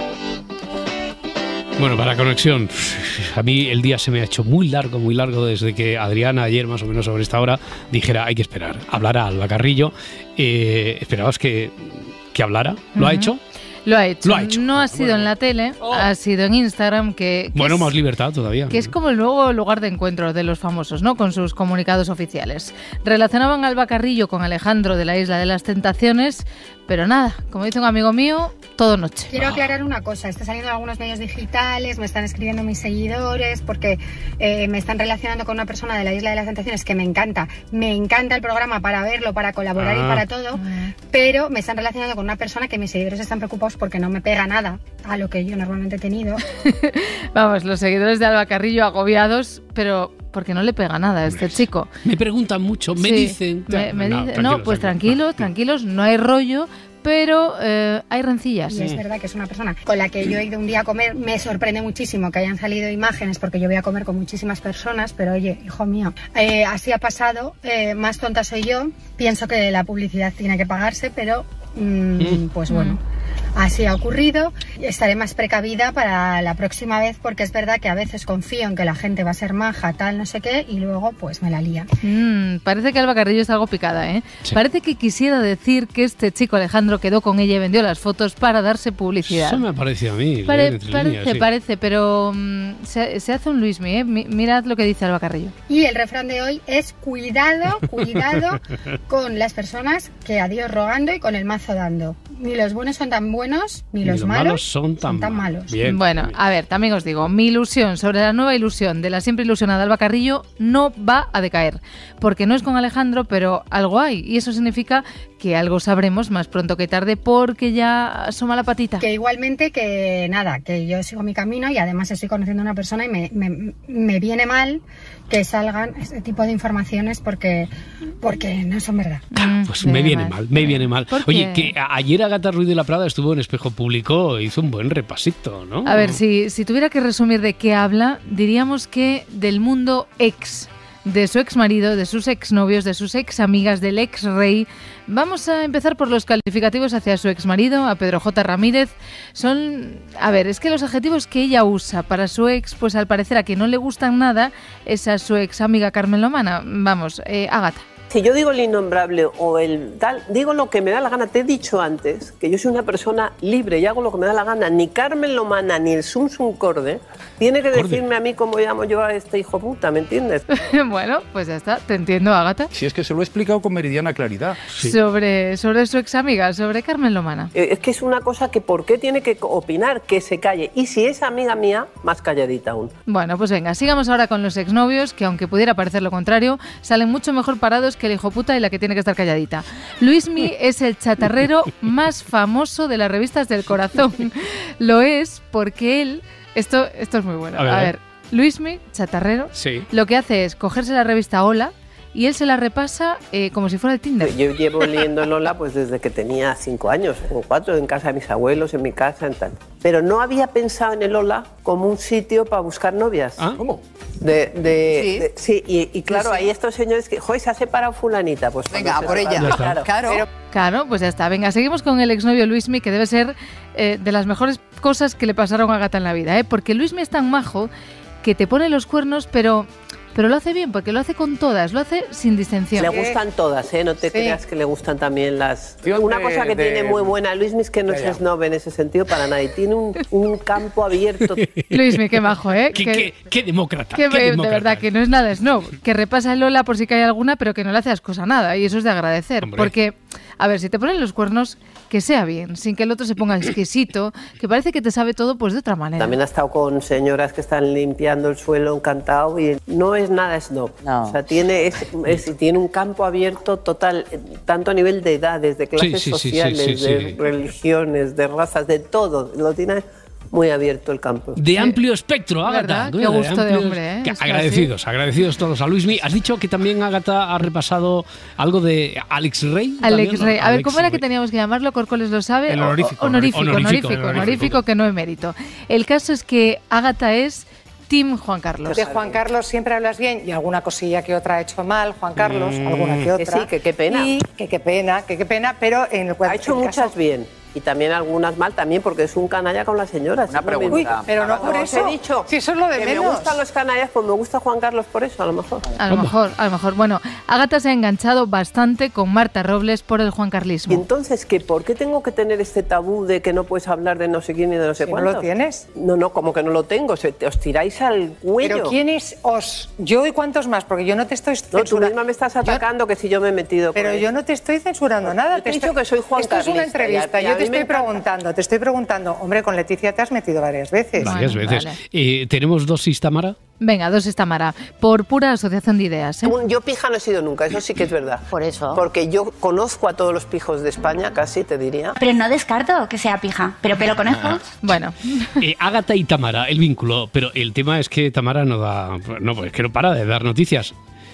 Bueno, para conexión, a mí el día se me ha hecho muy largo, muy largo desde que Adriana ayer, más o menos sobre esta hora, dijera hay que esperar. Hablará Alba Carrillo. Eh, ¿Esperabas que, que hablara? ¿Lo uh-huh. ha hecho? Lo ha hecho. Lo ha hecho. No ha sido Bueno. en la tele, oh. ha sido en Instagram, que, que Bueno, es, más libertad todavía. que es como el nuevo lugar de encuentro de los famosos, ¿no? Con sus comunicados oficiales. Relacionaban a Alba Carrillo con Alejandro de la Isla de las Tentaciones, pero nada, como dice un amigo mío, todo noche. Quiero aclarar una cosa, está saliendo en algunos medios digitales, me están escribiendo mis seguidores porque eh, me están relacionando con una persona de la Isla de las Tentaciones que me encanta, me encanta el programa para verlo, para colaborar ah. y para todo, ah. pero me están relacionando con una persona que mis seguidores están preocupados porque no me pega nada a lo que yo normalmente he tenido. Vamos, los seguidores de Alba Carrillo agobiados, pero porque no le pega nada a este chico. Me preguntan mucho, me sí, dicen... Me, me no, dice, no, pues tranquilos, tranquilos, no hay rollo, pero eh, hay rencillas. Y es verdad que es una persona con la que yo he ido un día a comer. Me sorprende muchísimo que hayan salido imágenes porque yo voy a comer con muchísimas personas, pero oye, hijo mío, eh, así ha pasado, eh, más tonta soy yo. Pienso que la publicidad tiene que pagarse, pero mm, pues bueno. Mm. Así ha ocurrido. Estaré más precavida para la próxima vez porque es verdad que a veces confío en que la gente va a ser maja, tal, no sé qué, y luego pues me la lía. Mm, parece que Alba Carrillo está algo picada, ¿eh? Sí. Parece que quisiera decir que este chico Alejandro quedó con ella y vendió las fotos para darse publicidad. Eso me ha parecido a mí. Pare parece, líneas, sí. parece, pero um, se, se hace un Luismi, ¿eh? Mi mirad lo que dice Alba Carrillo. Y el refrán de hoy es cuidado, cuidado con las personas que a Dios rogando y con el mazo dando. Ni los buenos son tan buenos, ni, ni los, los malos, malos son tan, son tan malos. Bien, bueno, bien. A ver, también os digo, mi ilusión sobre la nueva ilusión de la siempre ilusionada Alba Carrillo no va a decaer, porque no es con Alejandro, pero algo hay, y eso significa que algo sabremos más pronto que tarde, porque ya asoma la patita. Que igualmente que nada, que yo sigo mi camino y además estoy conociendo a una persona y me, me, me viene mal que salgan este tipo de informaciones porque, porque no son verdad. Pues me viene mal, mal me viene mal. Oye, que ayer Agatha Ruiz de la Prada estuvo en Espejo Público, hizo un buen repasito, ¿no? A ver, si, si tuviera que resumir de qué habla, diríamos que del mundo ex, de su ex marido, de sus exnovios, de sus ex amigas, del ex rey. Vamos a empezar por los calificativos hacia su ex marido, a Pedro J. Ramírez. Son, a ver, es que los adjetivos que ella usa para su ex, pues al parecer a quien no le gustan nada es a su ex amiga Carmen Lomana. Vamos, eh, Agatha. Si yo digo el innombrable o el tal, digo lo que me da la gana. Te he dicho antes que yo soy una persona libre y hago lo que me da la gana. Ni Carmen Lomana ni el Sum Sum Corde tiene que decirme a mí cómo llamo yo a este hijo puta, ¿me entiendes? Bueno, pues ya está, te entiendo, Agatha. Si es que se lo he explicado con meridiana claridad. Sí. Sobre, sobre su ex amiga, sobre Carmen Lomana. Eh, es que es una cosa que ¿por qué tiene que opinar? Que se calle. Y si es amiga mía, más calladita aún. Bueno, pues venga, sigamos ahora con los exnovios, que aunque pudiera parecer lo contrario, salen mucho mejor parados que el hijo puta y la que tiene que estar calladita. Luismi es el chatarrero más famoso de las revistas del corazón. Lo es porque él... Esto, esto es muy bueno. A ver, a ver Luismi, chatarrero, sí. Lo que hace es cogerse la revista Hola y él se la repasa eh, como si fuera el Tinder. Yo llevo leyendo Lola pues desde que tenía cinco años, o cuatro, en casa de mis abuelos, en mi casa, en tal. Pero no había pensado en el Hola como un sitio para buscar novias. ¿Ah? ¿Cómo? De, de, sí. de, sí, y, y claro, sí, sí. Hay estos señores que, joder, se ha separado fulanita. Pues venga, por ella. Claro. Claro. Pero, claro, pues ya está. Venga, seguimos con el exnovio Luismi, que debe ser eh, de las mejores cosas que le pasaron a Agatha en la vida, ¿eh? Porque Luismi es tan majo que te pone los cuernos, pero... Pero lo hace bien, porque lo hace con todas, lo hace sin distinción. Le gustan todas, ¿eh? No te sí. creas que le gustan también las... Una cosa que de... tiene muy buena Luismi es que no es snob en ese sentido para nadie. Tiene un, un campo abierto. Luismi, qué majo, ¿eh? Qué, qué, qué demócrata. Qué, qué de demócrata. verdad, que no es nada snob. Que repasa el Lola por si cae alguna, pero que no le hace ascos a nada. Y eso es de agradecer. Hombre. Porque, a ver, si te ponen los cuernos, que sea bien, sin que el otro se ponga exquisito, que parece que te sabe todo pues de otra manera. También ha estado con señoras que están limpiando el suelo encantado y no es nada snob. No. O sea, tiene, es, es, tiene un campo abierto total, tanto a nivel de edades, de clases sí, sí, sociales, sí, sí, sí, de sí. religiones, de razas, de todo. Lo tiene muy abierto el campo. De sí. amplio espectro, Agatha. Qué gusto de, de hombre, ¿eh? Agradecidos, así. agradecidos todos a Luismi. Has dicho que también Agatha ha repasado algo de Alex Rey. Alex Rey. A ver, Alex ¿cómo era Rey. que teníamos que llamarlo? Corcoles lo sabe. El honorífico. Honorífico, honorífico, honorífico, honorífico, honorífico que no emérito. El caso es que Agatha es Team Juan Carlos. De Juan Carlos siempre hablas bien y alguna cosilla que otra ha hecho mal, Juan Carlos, mm. alguna que otra. Que sí, que qué pena. Y que qué pena, que qué pena, pero en el Ha hecho el muchas caso, bien. Y también algunas mal, también porque es un canalla con la señora. Una pregunta. Uy, pero no por Como eso. os he dicho, Si eso es lo de que menos. me gustan los canallas, pues me gusta Juan Carlos por eso, a lo mejor. A lo mejor, a lo mejor. Bueno, Ágata se ha enganchado bastante con Marta Robles por el juancarlismo. ¿Y entonces qué? ¿Por qué tengo que tener este tabú de que no puedes hablar de no sé quién y de no sé Si cuánto? no lo tienes. No, no, como que no lo tengo. Se, os tiráis al cuello. Pero ¿quién es os? Yo y cuántos más, porque yo no te estoy No, tú censurando. misma me estás atacando que si yo me he metido Pero con yo él. no te estoy censurando nada. Yo te he dicho estoy- que soy Juan Esto es una Carlista, entrevista. y a- y a Yo te mí me estoy encanta. preguntando, te estoy preguntando. Hombre, con Leticia te has metido varias veces. Varias Bueno, veces. vale. Eh, ¿Tenemos dosis, Tamara? Venga, dos Tamara, por pura asociación de ideas. ¿eh? Yo pija no he sido nunca, eso sí que es verdad. Por eso. Porque yo conozco a todos los pijos de España, casi te diría. Pero no descarto que sea pija. Pero pelo conejo. Bueno. Eh, Ágata y Tamara, el vínculo. Pero el tema es que Tamara no da. No, pues que no para de dar noticias.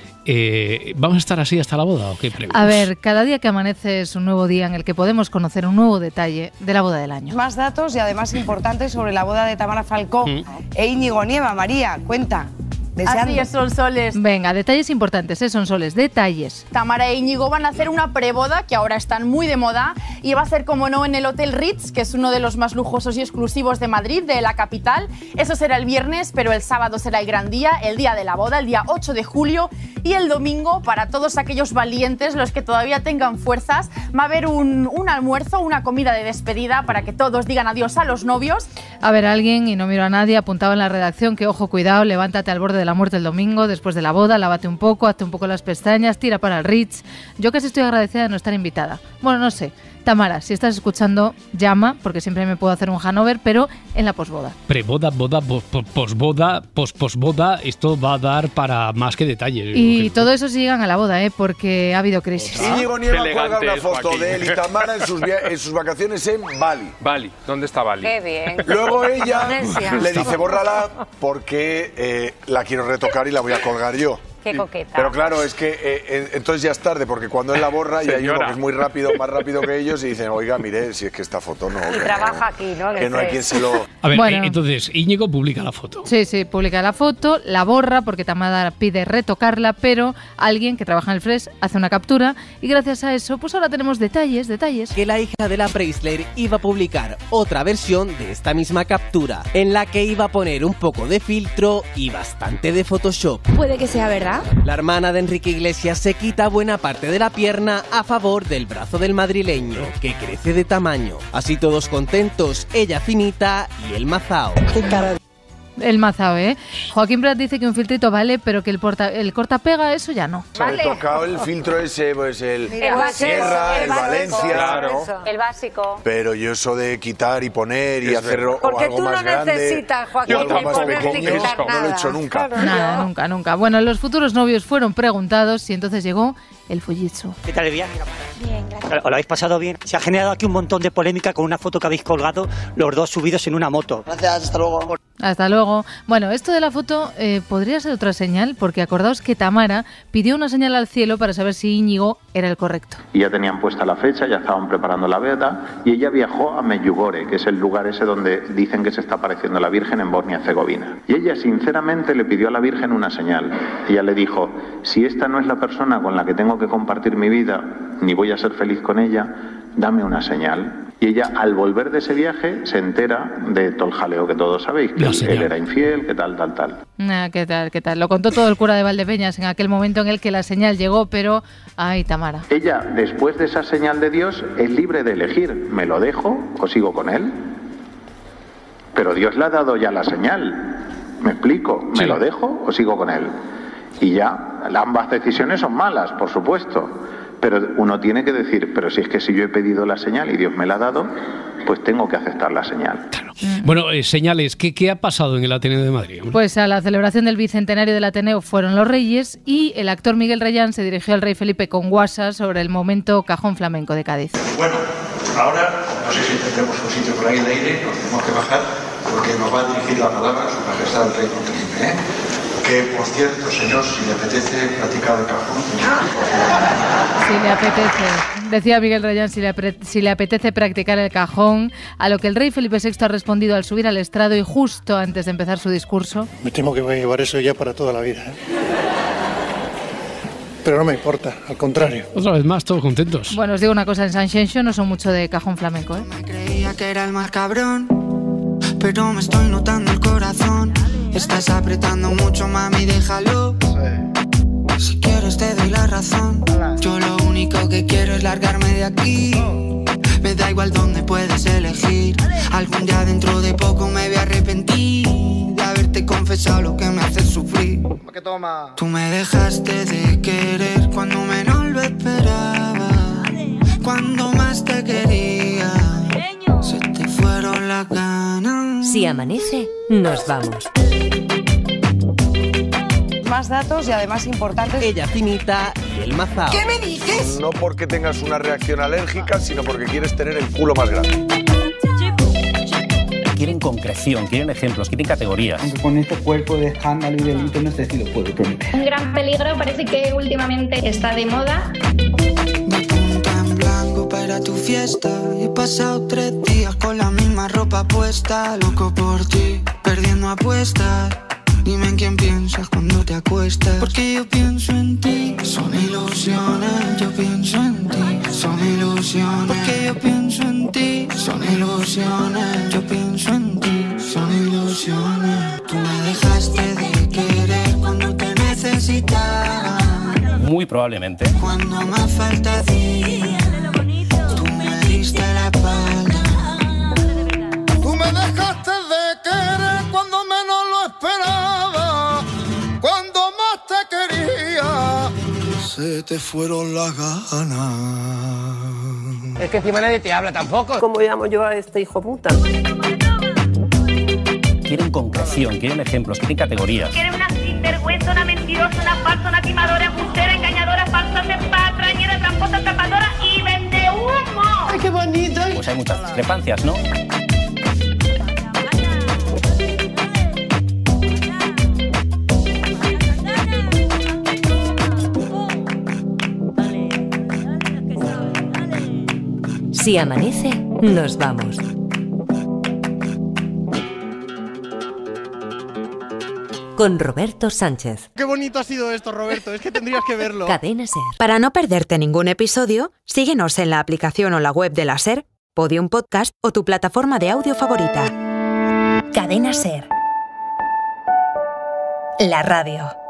Eh, ¿Vamos a estar así hasta la boda o qué preguntas? A ver, cada día que amanece es un nuevo día en el que podemos conocer un nuevo detalle de la boda del año. Más datos y además importantes sobre la boda de Tamara Falcón Mm. e Íñigo Nieva. María, cuenta. Deseando. Así es, son soles. Venga, detalles importantes, ¿eh? Son soles, detalles. Tamara e Íñigo van a hacer una preboda que ahora están muy de moda y va a ser, como no, en el Hotel Ritz, que es uno de los más lujosos y exclusivos de Madrid, de la capital. Eso será el viernes, pero el sábado será el gran día, el día de la boda, el día ocho de julio. Y el domingo, para todos aquellos valientes, los que todavía tengan fuerzas, va a haber un, un almuerzo, una comida de despedida para que todos digan adiós a los novios. A ver, alguien, y no miro a nadie, apuntaba en la redacción que, ojo, cuidado, levántate al borde de la muerte el domingo, después de la boda, lávate un poco, hazte un poco las pestañas, tira para el Ritz. Yo casi estoy agradecida de no estar invitada. Bueno, no sé. Tamara, si estás escuchando, llama, porque siempre me puedo hacer un Hanover, pero en la posboda. Preboda, boda, pos- pos- posboda, pos posboda, esto va a dar para más que detalles. Y todo eso si llegan a la boda, ¿eh? Porque ha habido crisis. Íñigo Nieva Qué cuelga elegante una es, foto Joaquín. de él y Tamara en sus, via- en sus vacaciones en Bali. Bali, ¿dónde está Bali? Qué bien. Luego ella Indonesia. le dice, bórrala porque eh, la quiero retocar y la voy a colgar yo. Qué coqueta. Pero claro, es que eh, eh, entonces ya es tarde, porque cuando él la borra y hay uno Señora. que es muy rápido, más rápido que ellos, y dicen, oiga, mire, si es que esta foto no... Y que trabaja no, aquí, ¿no? Que no hay quien se lo... A ver, Bueno. eh, entonces, Íñigo publica la foto. Sí, sí, publica la foto, la borra porque Tamara pide retocarla, pero alguien que trabaja en el Fresh hace una captura y gracias a eso, pues ahora tenemos detalles, detalles. Que la hija de la Preisler iba a publicar otra versión de esta misma captura, en la que iba a poner un poco de filtro y bastante de Photoshop. Puede que sea verdad. La hermana de Enrique Iglesias se quita buena parte de la pierna a favor del brazo del madrileño, que crece de tamaño. Así todos contentos, ella finita y el mazao. El mazao, ¿eh? Joaquín Prat dice que un filtrito vale, pero que el, porta, el cortapega, eso ya no. He tocado el filtro ese, pues el, El el básico, Sierra, el, el básico, Valencia... claro. El básico. Pero yo eso de quitar y poner y Es hacer verdad. o Porque algo tú no más grande necesitas, Joaquín, o algo ni más poner ni pequeño, quitar no lo he nada. hecho nunca. Nada, nunca, nunca. Bueno, los futuros novios fueron preguntados y entonces llegó el follizo. ¿Qué tal el viaje? Bien, gracias. ¿Os lo habéis pasado bien? Se ha generado aquí un montón de polémica con una foto que habéis colgado los dos subidos en una moto. Gracias, hasta luego. Hasta luego. Bueno, esto de la foto eh, podría ser otra señal, porque acordaos que Tamara pidió una señal al cielo para saber si Íñigo era el correcto. Y ya tenían puesta la fecha, ya estaban preparando la boda y ella viajó a Medjugorje, que es el lugar ese donde dicen que se está apareciendo la Virgen en Bosnia-Herzegovina. Y ella sinceramente le pidió a la Virgen una señal. Ella le dijo, si esta no es la persona con la que tengo que compartir mi vida, ni voy a ser feliz con ella, dame una señal. Y ella, al volver de ese viaje, se entera de todo el jaleo que todos sabéis, que él, él era infiel, que tal, tal, tal. Ah, ¿qué tal, qué tal? Lo contó todo el cura de Valdepeñas en aquel momento en el que la señal llegó, pero... Ay, Tamara. Ella, después de esa señal de Dios, es libre de elegir, ¿me lo dejo o sigo con él? Pero Dios le ha dado ya la señal, ¿me explico? ¿Me Sí. lo dejo o sigo con él? Y ya, ambas decisiones son malas, por supuesto, pero uno tiene que decir, pero si es que si yo he pedido la señal y Dios me la ha dado, pues tengo que aceptar la señal. Bueno, eh, señales, ¿qué, ¿qué ha pasado en el Ateneo de Madrid? hombre? Pues a la celebración del bicentenario del Ateneo fueron los Reyes y el actor Miguel Reyán se dirigió al rey Felipe con guasas sobre el momento cajón flamenco de Cádiz. Bueno, ahora no sé si tendremos un sitio por ahí de aire, nos tenemos que bajar porque nos va a dirigir la palabra su majestad el rey Felipe, ¿eh? Que, por cierto, señor, si le apetece practicar el cajón... Si le apetece, decía Miguel Reyán, si le, apre- si le apetece practicar el cajón, a lo que el rey Felipe sexto ha respondido al subir al estrado y justo antes de empezar su discurso. Me temo que voy a llevar eso ya para toda la vida. ¿eh? pero no me importa, al contrario. Otra vez más, todos contentos. Bueno, os digo una cosa, en Sanxenxo no son mucho de cajón flamenco, ¿eh? Creía que era el más cabrón, pero me estoy notando el corazón. Estás apretando mucho, mami, déjalo. Si quieres te doy la razón. Yo lo único que quiero es largarme de aquí. Me da igual dónde puedes elegir. Algún día dentro de poco me voy a arrepentir de haberte confesado lo que me hace sufrir. Tú me dejaste de querer cuando menos lo esperaba. Cuando más te quería, se te fueron las ganas. Si amanece, nos vamos. Más datos y además importantes. Ella finita y el mazao. ¿Qué me dices? No porque tengas una reacción alérgica, sino porque quieres tener el culo más grande. Quieren concreción, quieren ejemplos, quieren categorías. Aunque con este cuerpo de escándalo y delito no sé si lo puedo prometer. Un gran peligro parece que últimamente está de moda. De punta en blanco para tu fiesta. He pasado tres días con la misma ropa puesta. Loco por ti, perdiendo apuestas. Dime en quién piensas cuando te acuestas. Porque yo pienso en ti. Son ilusiones. Yo pienso en ti. Son ilusiones. Porque yo pienso en ti. Son ilusiones. Yo pienso en ti. Son ilusiones. Tú me dejaste de querer cuando te necesitaba. Muy probablemente. Cuando más falta hacía, tú me diste la espalda. Tú me dejaste de querer cuando menos lo esperaba. Cuando más te quería, se te fueron las ganas. Es que encima nadie te habla tampoco. ¿Cómo llamo yo a este hijo puta? Quieren concreción, quieren ejemplos, quieren categorías. Quieren una sinvergüenza, una mentirosa, una falsa, una timadora, embustera, engañadora, falsa, patrañera, tramposa, tapadora y vende humo. ¡Ay, qué bonito! Pues hay muchas discrepancias, ¿no? Si amanece, nos vamos. Con Roberto Sánchez. Qué bonito ha sido esto, Roberto. Es que tendrías que verlo. Cadena Ser. Para no perderte ningún episodio, síguenos en la aplicación o la web de la Ser, Podium Podcast o tu plataforma de audio favorita. Cadena Ser. La radio.